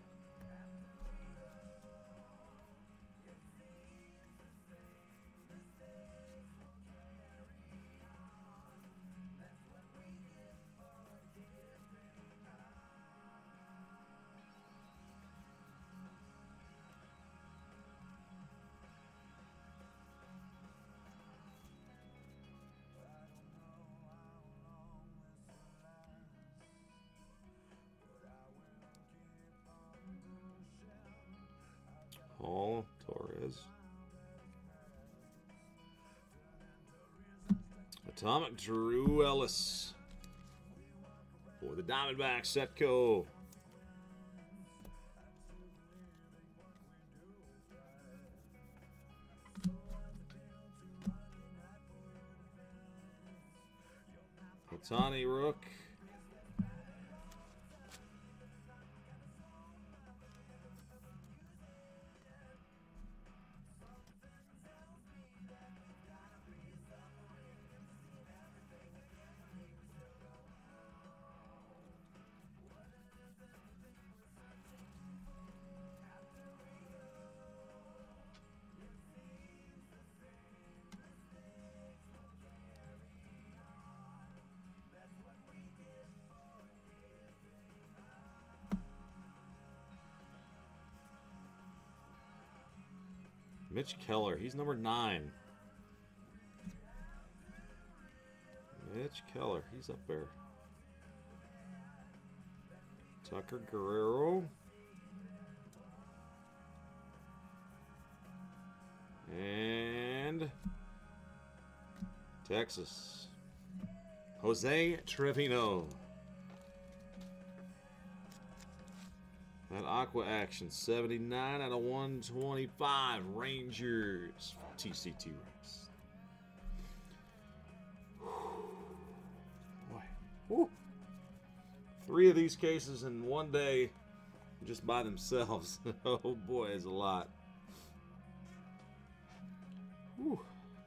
Hall, Torres. Atomic, Drew Ellis. For the Diamondbacks, Setco. Otani, Rook. Mitch Keller, he's number 9. Mitch Keller, he's up there. Tucker Guerrero. And Texas. Jose Trevino. That Aqua action, 79 out of 125. Rangers, TCT Rex. Whew. 3 of these cases in one day just by themselves. Oh boy, is a lot. Whew.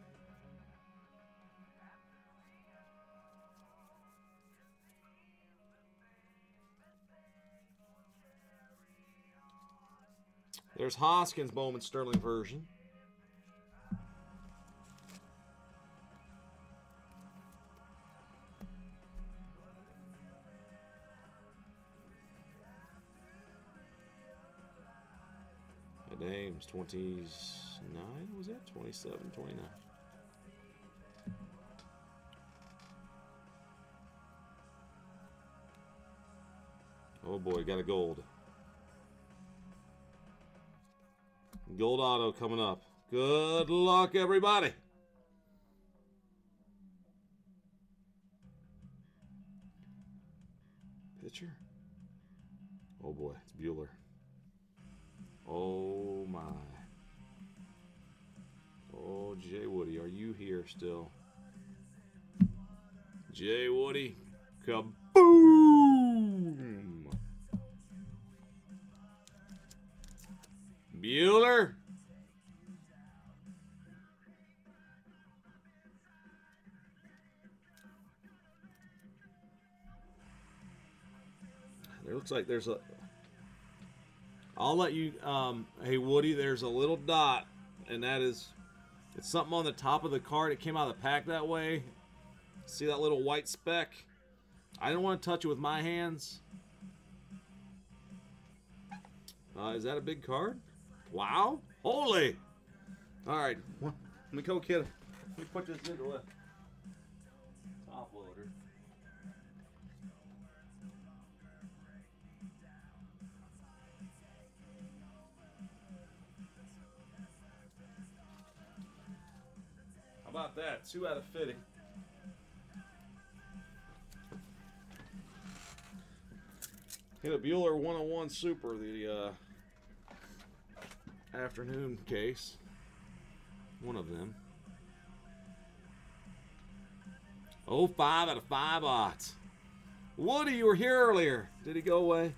There's Hoskins Bowman Sterling version. Names 29, was that 27, 29? Oh boy, got a gold. Gold auto coming up. Good luck, everybody. Pitcher. Oh boy, it's Bueller. Oh my. Oh, Jay Woody, are you here still? Jay Woody, kaboom! Bueller. It looks like there's a... I'll let you... hey, Woody, there's a little dot, and that is... It's something on the top of the card. It came out of the pack that way. See that little white speck? I don't want to touch it with my hands. Is that a big card? Wow. Holy. All right. Let me go, kid. Let me put this into a top loader. How about that? 2 out of 50. Hit a Bueller 101 Super, the afternoon case. One of them. Oh, 5 out of 5 odds. Woody, you were here earlier. Did he go away?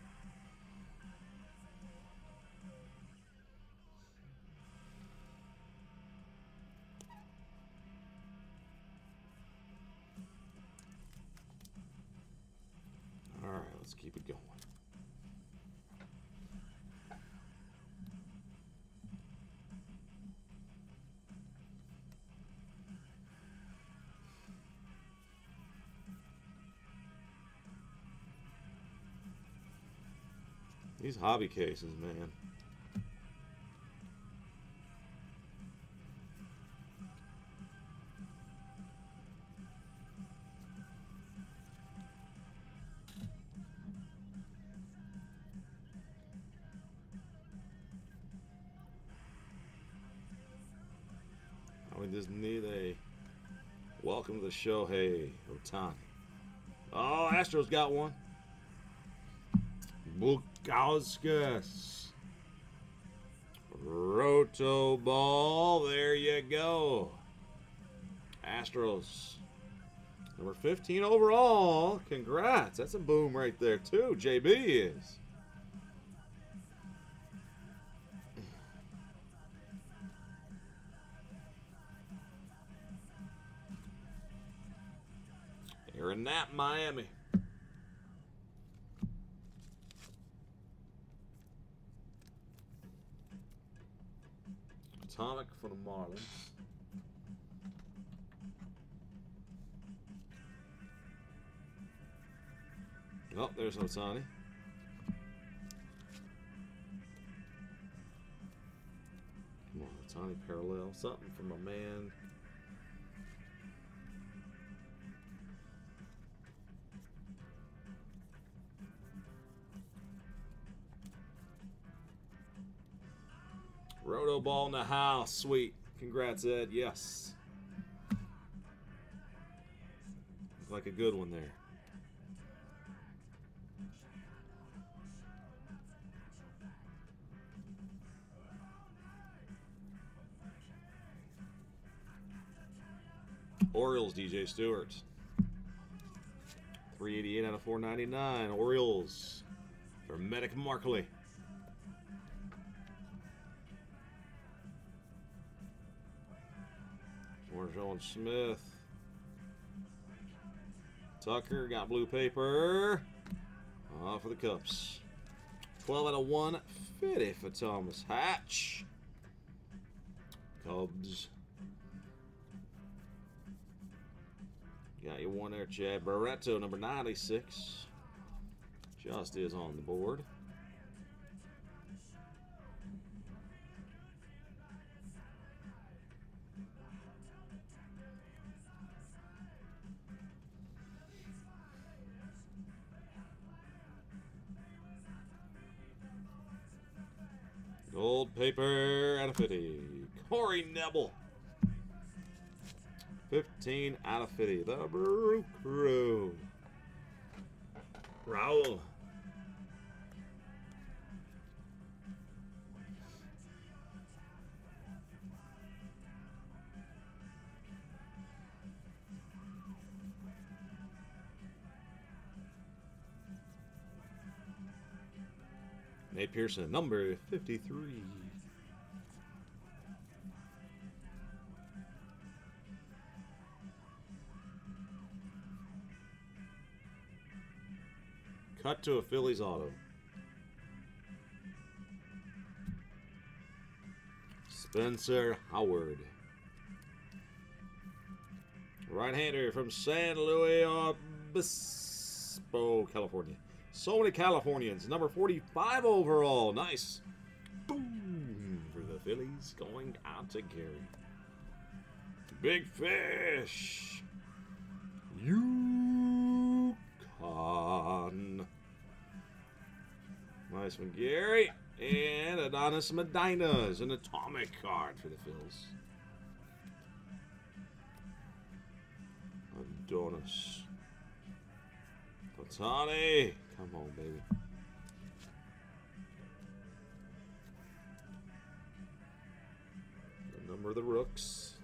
All right, let's keep it going. These hobby cases, man. We just need a welcome to the show. Hey, Ohtani. Oh, Astros got one. Bukauskas. Roto Ball. There you go. Astros. Number 15 overall. Congrats. That's a boom right there, too. JB is. Aaron Knapp, Miami. Atomic for the Marlins. Oh, there's Ohtani. Come on, Ohtani parallel. Something from my man. Roto Ball in the house. Sweet. Congrats, Ed. Yes. Looks like a good one there. Orioles, DJ Stewart. 388 out of 499. Orioles for Medic Markley. George Owen Smith. Tucker got blue paper. For the Cubs. 12 out of 150 for Thomas Hatch. Cubs. Got you one there, Chad Barreto, number 96. Just is on the board. Gold paper out of 50. Corey Nebel. 15 out of 50. The Brew Crew. Raul. Nate Pearson, number 53. Cut to a Phillies auto. Spencer Howard. Right-hander from San Luis Obispo, California. So many Californians. Number 45 overall. Nice. Boom. For the Phillies. Going out to Gary. Big Fish. Yukon. Nice one, Gary. And Adonis Medina is an atomic card for the Phils. Adonis. Otani. Come on, baby. The number of the Rooks.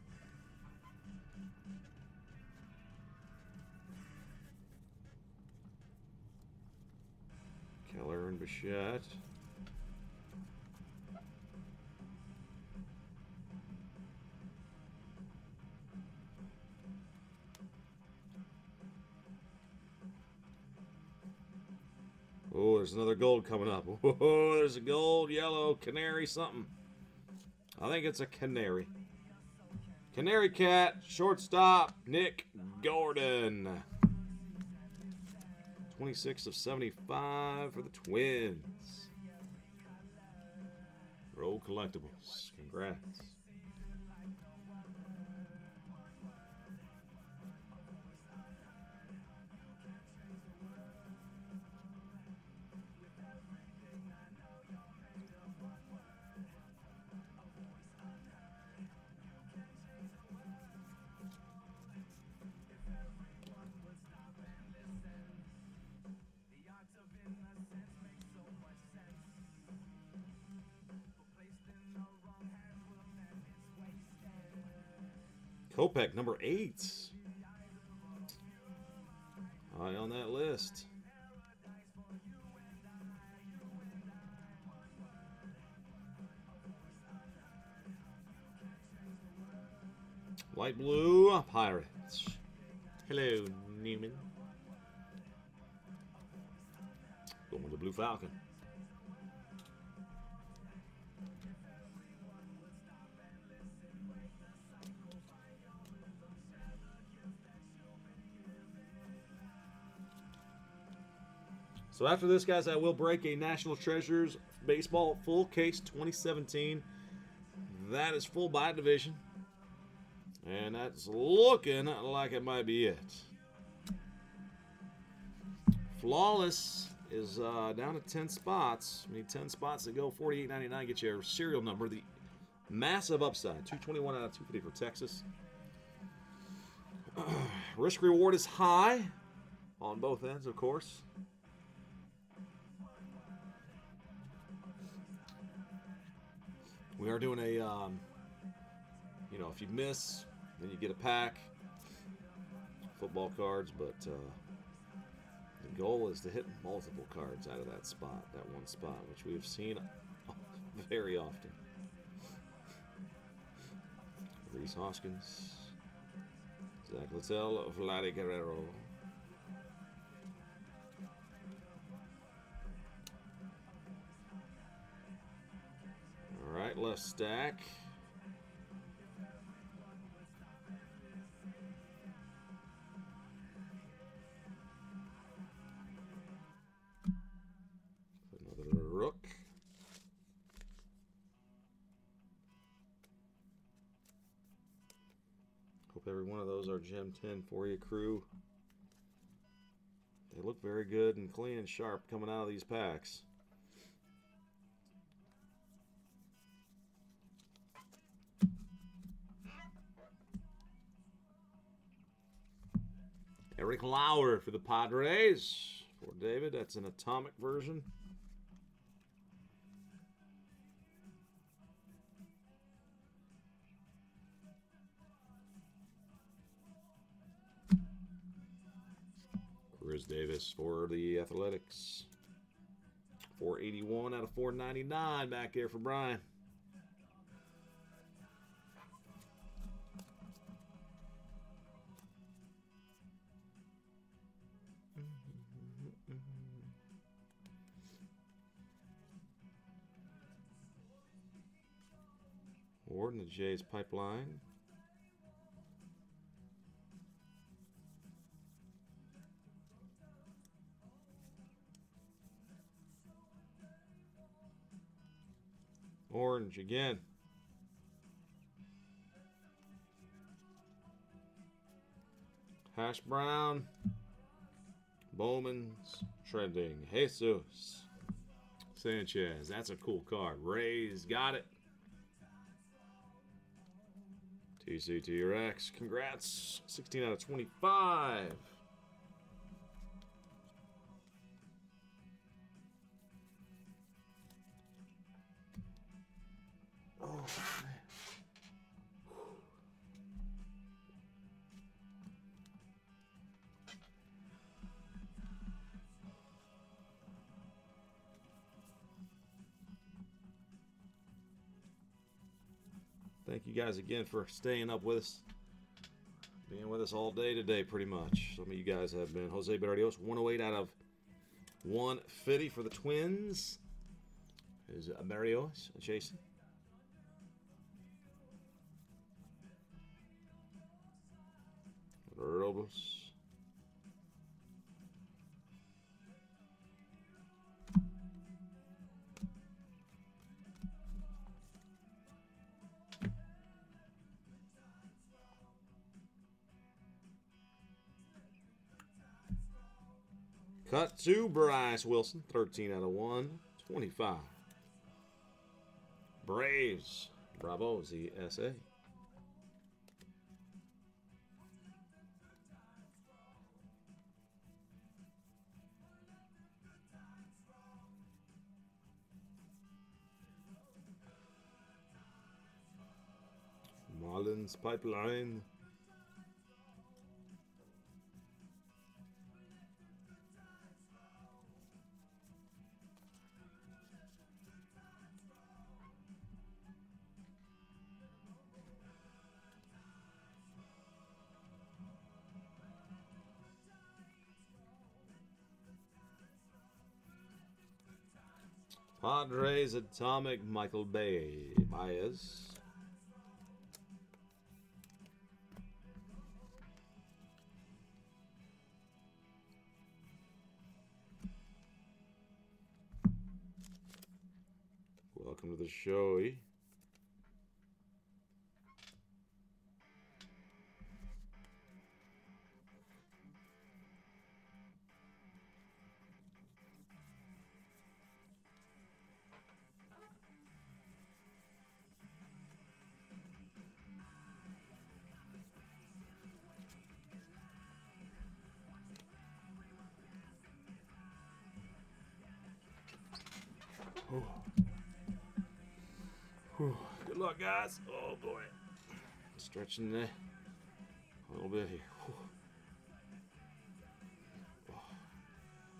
Keller and Bichette. Oh, there's another gold coming up. Whoa, there's a gold, yellow, canary, something. I think it's a canary. Canary Cat, shortstop, Nick Gordon. 26 of 75 for the Twins. Roll Collectibles. Congrats. Kopech, number 8. High on that list. Light blue, Pirates. Hello, Newman. Going to Blue Falcon. So after this, guys, I will break a National Treasures Baseball Full Case 2017. That is full by division. And that's looking like it might be it. Flawless is down to 10 spots. We need 10 spots to go. $48.99 get you a serial number. The massive upside. 221 out of 250 for Texas. Risk reward is high on both ends, of course. We are doing a, you know, if you miss, then you get a pack. Football cards, but Goal is to hit multiple cards out of that spot, that one spot, which we've seen very often. Rhys Hoskins, Zach Littell, Vladdy Guerrero. All right, left stack. Another rook. Hope every one of those are Gem 10 for you, crew. They look very good and clean and sharp coming out of these packs. Eric Lauer for the Padres. For David, that's an atomic version. Chris Davis for the Athletics. 481 out of 499 back there for Brian. Ward in the Jays pipeline. Orange again. Hash Brown. Bowman's trending. Jesus Sanchez. That's a cool card. Rays got it. TCTRX. Congrats. 16 out of 25. Oh, man. Thank you guys again for staying up with us. Being with us all day today, pretty much. Some of you guys have been. Jose Berrios, 108 out of 150 for the Twins. Is Berrios, Jason. Robles. Cut to Bryce Wilson, 13 out of 125. Braves, Bravo, ZSA. Marlins pipeline. Padres Atomic Michael Baez. Welcome to the show. Good luck, guys. Oh, boy. Stretching a little bit here.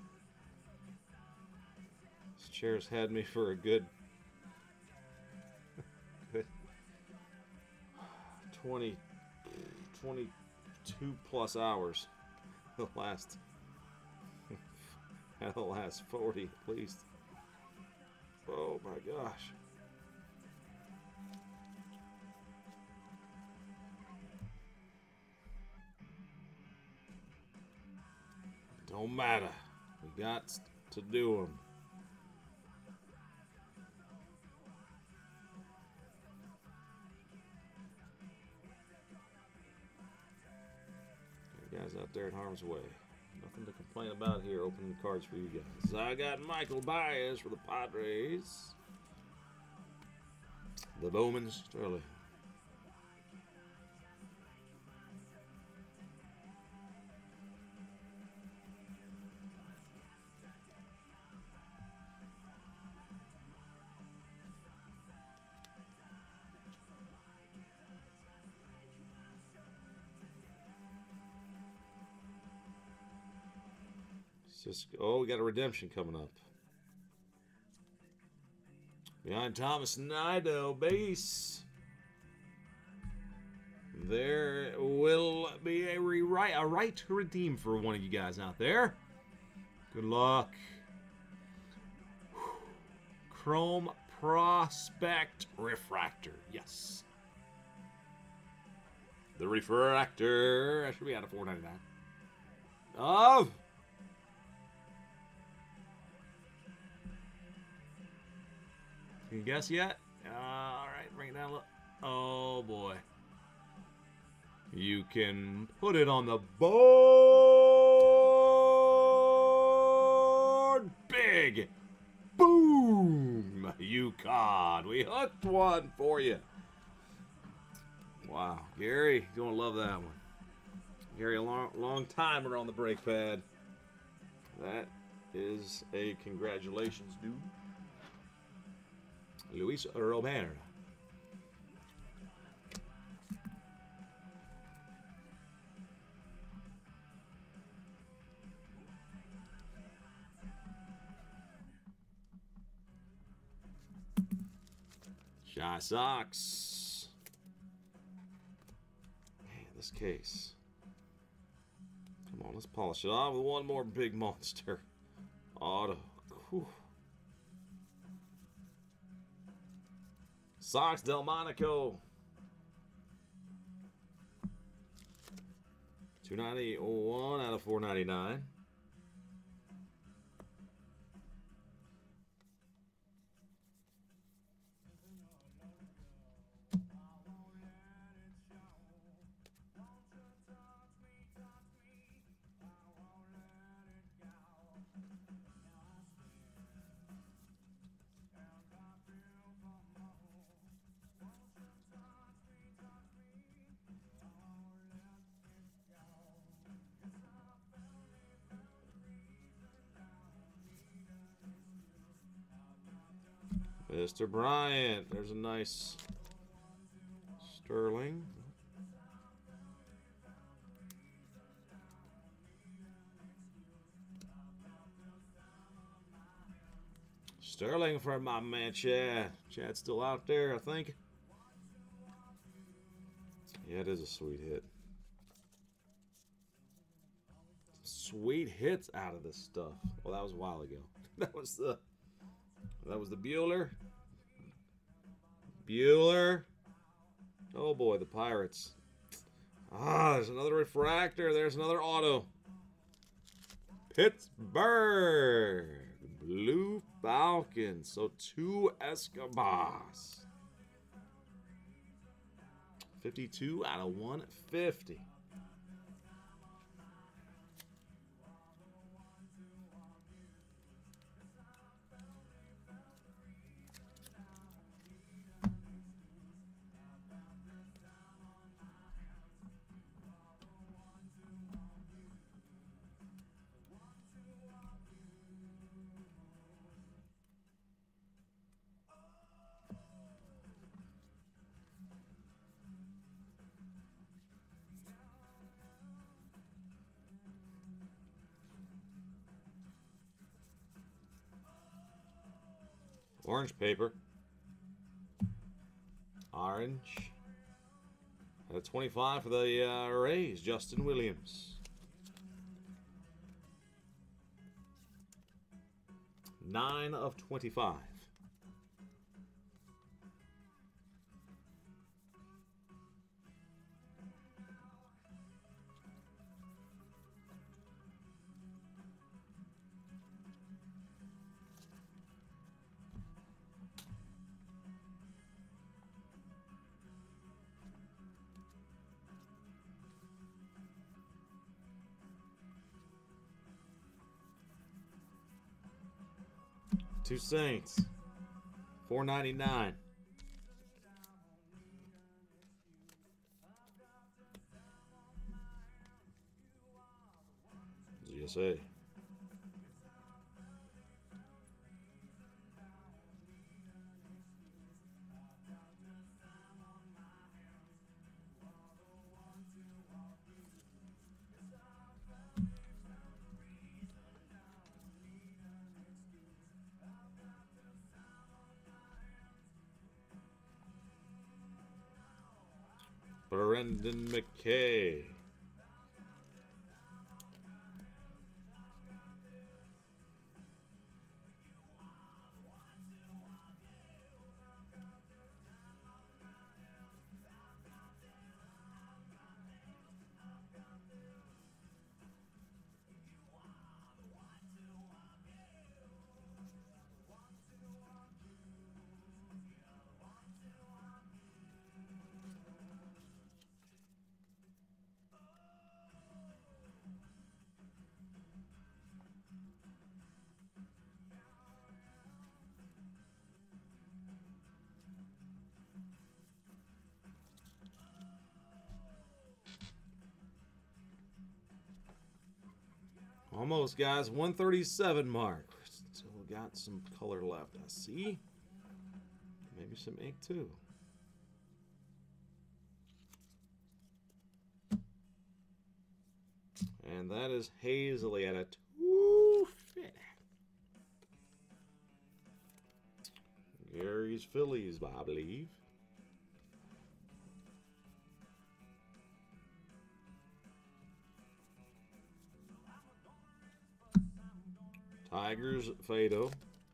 Chair's had me for a good 20, 22 plus hours. The last 40 at least. Oh my gosh. Don't matter. We got to do them. Guys out there in harm's way. Nothing to complain about here. Opening the cards for you guys. I got Michael Baez for the Padres. The Bowman Sterling. Just, oh, we got a redemption coming up. Behind Thomas Nido, base. There will be a right to redeem for one of you guys out there. Good luck. Chrome Prospect Refractor. Yes. The Refractor. That should be out of $4.99. Of... Can you guess yet? All right, bring it down a little. Oh, boy. You can put it on the board. Big. Boom. UConn. We hooked one for you. Wow. Gary, you're going to love that one. Gary, a long timer on the brake pad. That is a congratulations, dude. Luis Robert. Shy Sox. Man, this case. Come on, let's polish it off with one more big monster. Auto. Whew. Sox Delmonico. 291 out of 499. Mr. Bryant, there's a nice Sterling. Sterling for my man Chad. Chad's still out there, I think. Yeah, it is a sweet hit. Sweet hits out of this stuff. Well, that was a while ago. That was the Bueller. Bueller. Oh boy, the Pirates. Ah, there's another refractor. There's another auto. Pittsburgh. Blue Falcons. So 2 Escobas. 52 out of 150. Orange paper. Orange. At 25 for the Rays, Justin Williams. 9 of 25. Two Saints. $4.99. GSA. Brendan McKay. Almost, guys. 137 mark. Still got some color left. I see. Maybe some ink, too. And that is Hazley at a 250. Gary's Phillies, I believe. Tigers, Fado.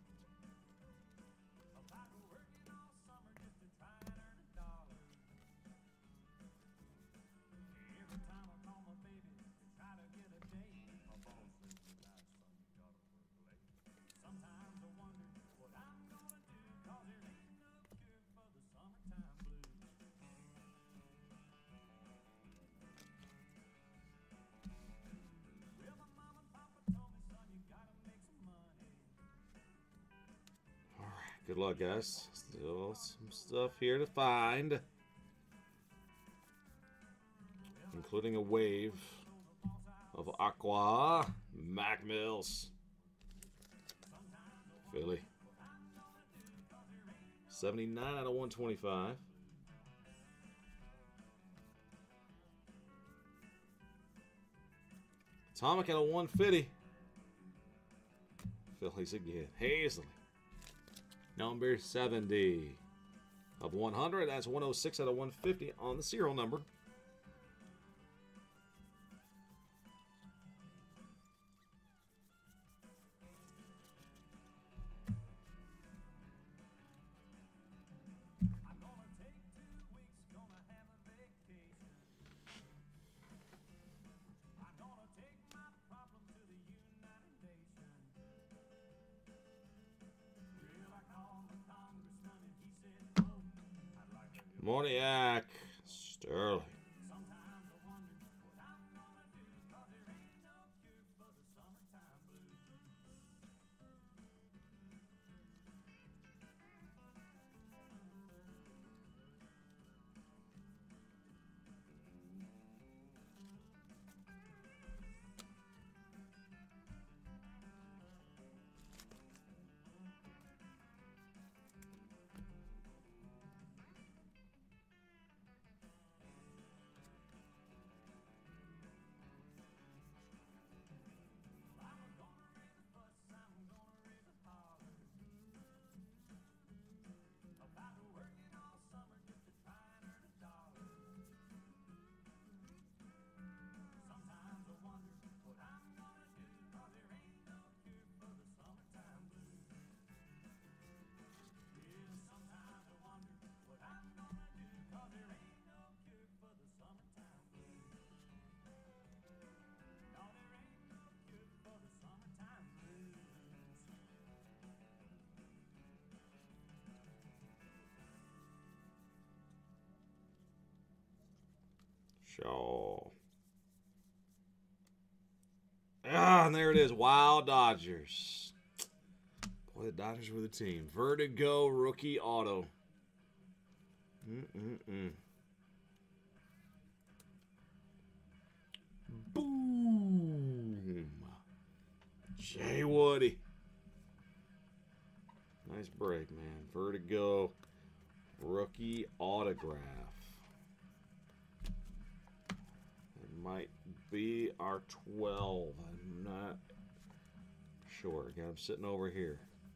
Good luck, guys. Still some stuff here to find, including a wave of Aqua. Mac Mills. Philly. 79 out of 125. Atomic out of 150. Phillies again. Hazley. Number 70 of 100. That's 106 out of 150 on the serial number. Moniak, Sterling. Shaw. Ah, and there it is. Wow, Dodgers. Boy, the Dodgers were the team. Vertigo rookie auto. Boom. Jay Woody. Nice break, man. Vertigo rookie autograph. It might be our 12. I'm not sure. Got him sitting over here.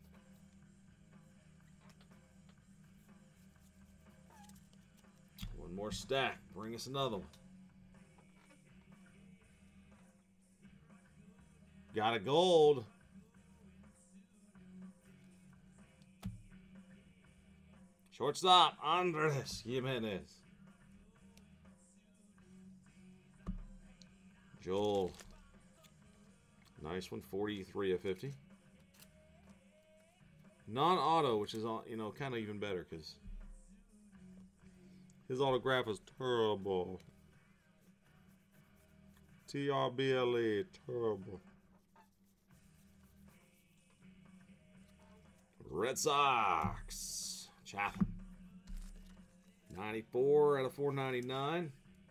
One more stack. Bring us another one. Got a gold. Shortstop, Andres Jimenez. Joel. Nice one, 43 of 50. Non-auto, which is, you know, kind of even better because his autograph is terrible. TRBLE, terrible. Red Sox. Chatham. 94 out of 499.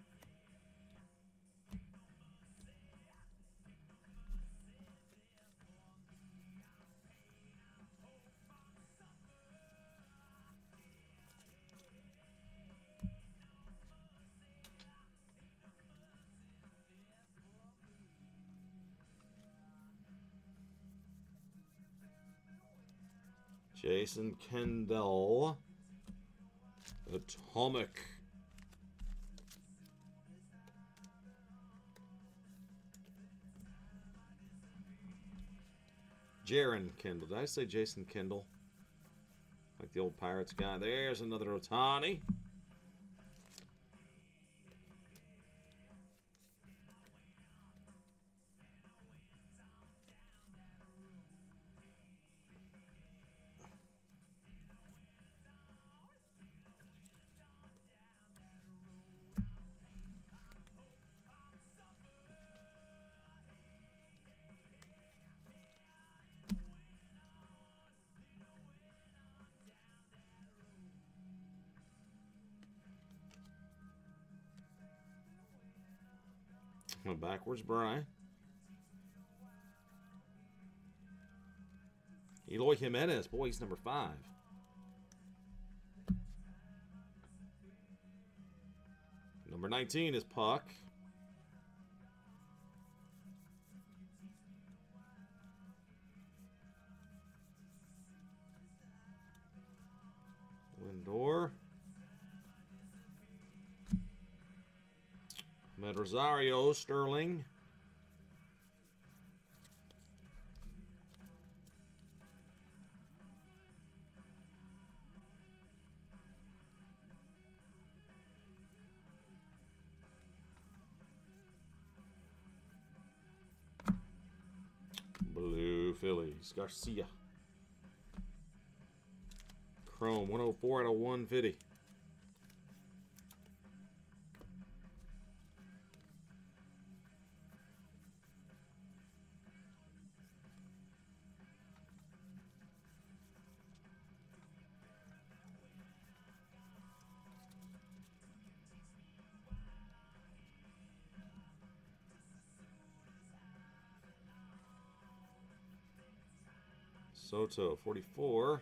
Jason Kendall. Atomic. Jaron Kendall. Did I say Jason Kendall? Like the old Pirates guy. There's another Ohtani. Backwards, Brian. Eloy Jimenez. Boy, he's number 5. Number 19 is Puck. Lindor. Med Rosario, Sterling. Blue Phillies, Garcia. Chrome, 104 out of 150. Soto, 44.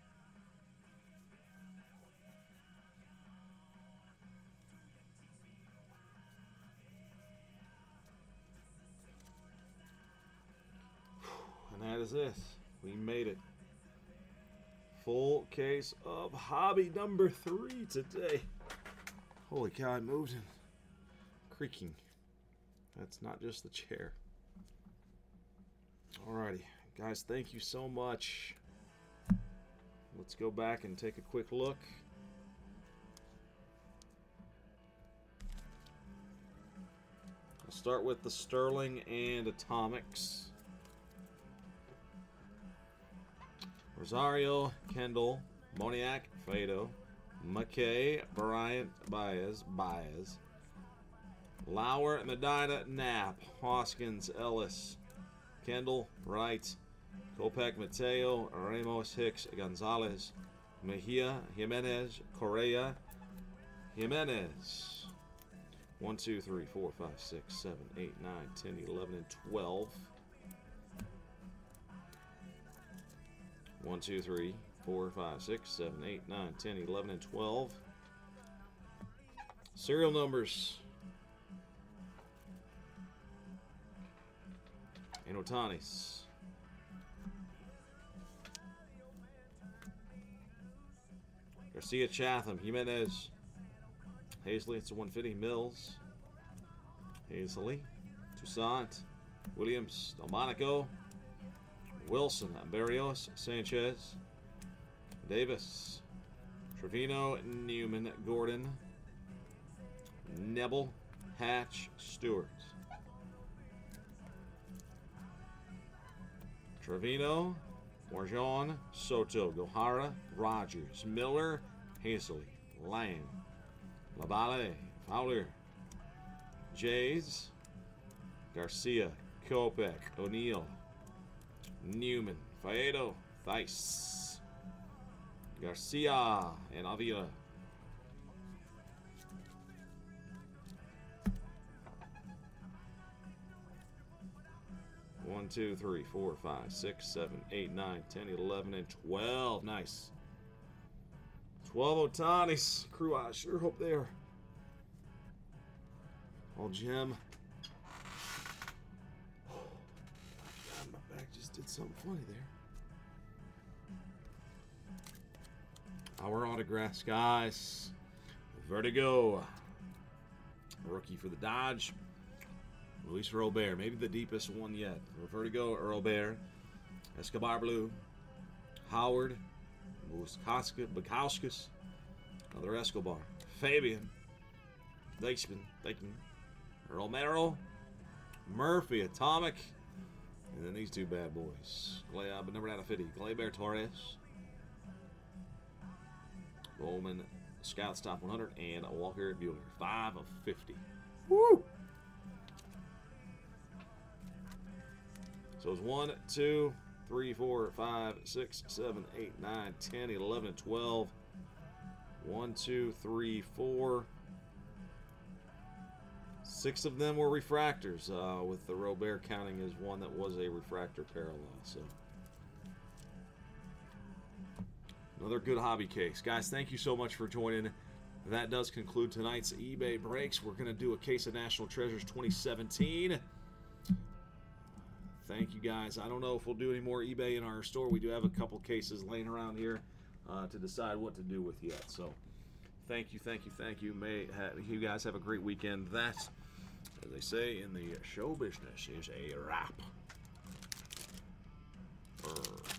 And that is it. We made it. Full case of hobby number 3 today. Holy cow, I moved and creaking. That's not just the chair. Alrighty. Guys, thank you so much. Let's go back and take a quick look. I'll start with the Sterling and Atomics. Rosario, Kendall, Moniak, Fado, McKay, Bryant, Baez, Lauer, Medina, Knapp, Hoskins, Ellis, Kendall, Wright, Kopech, Mateo, Ramos, Hicks, Gonzalez, Mejia, Jimenez, Correa, Jimenez. 1, 2, 3, 4, 5, 6, 7, 8, 9, 10, 11, and 12. 1, 2, 3, 4, 5, 6, 7, 8, 9, 10, 11, and 12. Serial numbers. And Otanis. Garcia, Chatham, Jimenez, Hazley, it's a 150. Mills, Hazley, Toussaint, Williams, Delmonico, Wilson, Barrios, Sanchez, Davis, Trevino, Newman, Gordon, Nebel, Hatch, Stewart. Trevino, Morjon, Soto, Gohara, Rogers, Miller, Hazley, Lang, Labale, Fowler, Jays, Garcia, Kopech, O'Neill, Newman, Faedo, Thice, Garcia, and Avila. One, 2, 3, 4, 5, 6, 7, 8, 9, 10, 11, and 12. Nice. 12 Otanis. Crew, I sure hope they are all gem. God, my back just did something funny there. Our autographs, guys. Vertigo. Rookie for the Dodge. Luis Robert, maybe the deepest one yet. Vertigo, Robert, Escobar Blue, Howard, Bukowskis, another Escobar, Fabian, Deichmann, Romero, Murphy, Atomic, and then these two bad boys. Number 9 of 50, Gleyber Torres, Bowman, Scouts Top 100, and Walker Buehler, 5 of 50. Woo! So it's 1, 2, 3, 4, 5, 6, 7, 8, 9, 10, 11, and 12. 1, 2, 3, 4. 6 of them were refractors, with the Robert counting as one that was a refractor parallel. So another good hobby case. Guys, thank you so much for joining. That does conclude tonight's eBay breaks. We're going to do a case of National Treasures 2017. Thank you, guys. I don't know if we'll do any more eBay in our store. We do have a couple cases laying around here to decide what to do with yet. So thank you, thank you, thank you. You guys have a great weekend. That, as they say in the show business, is a wrap.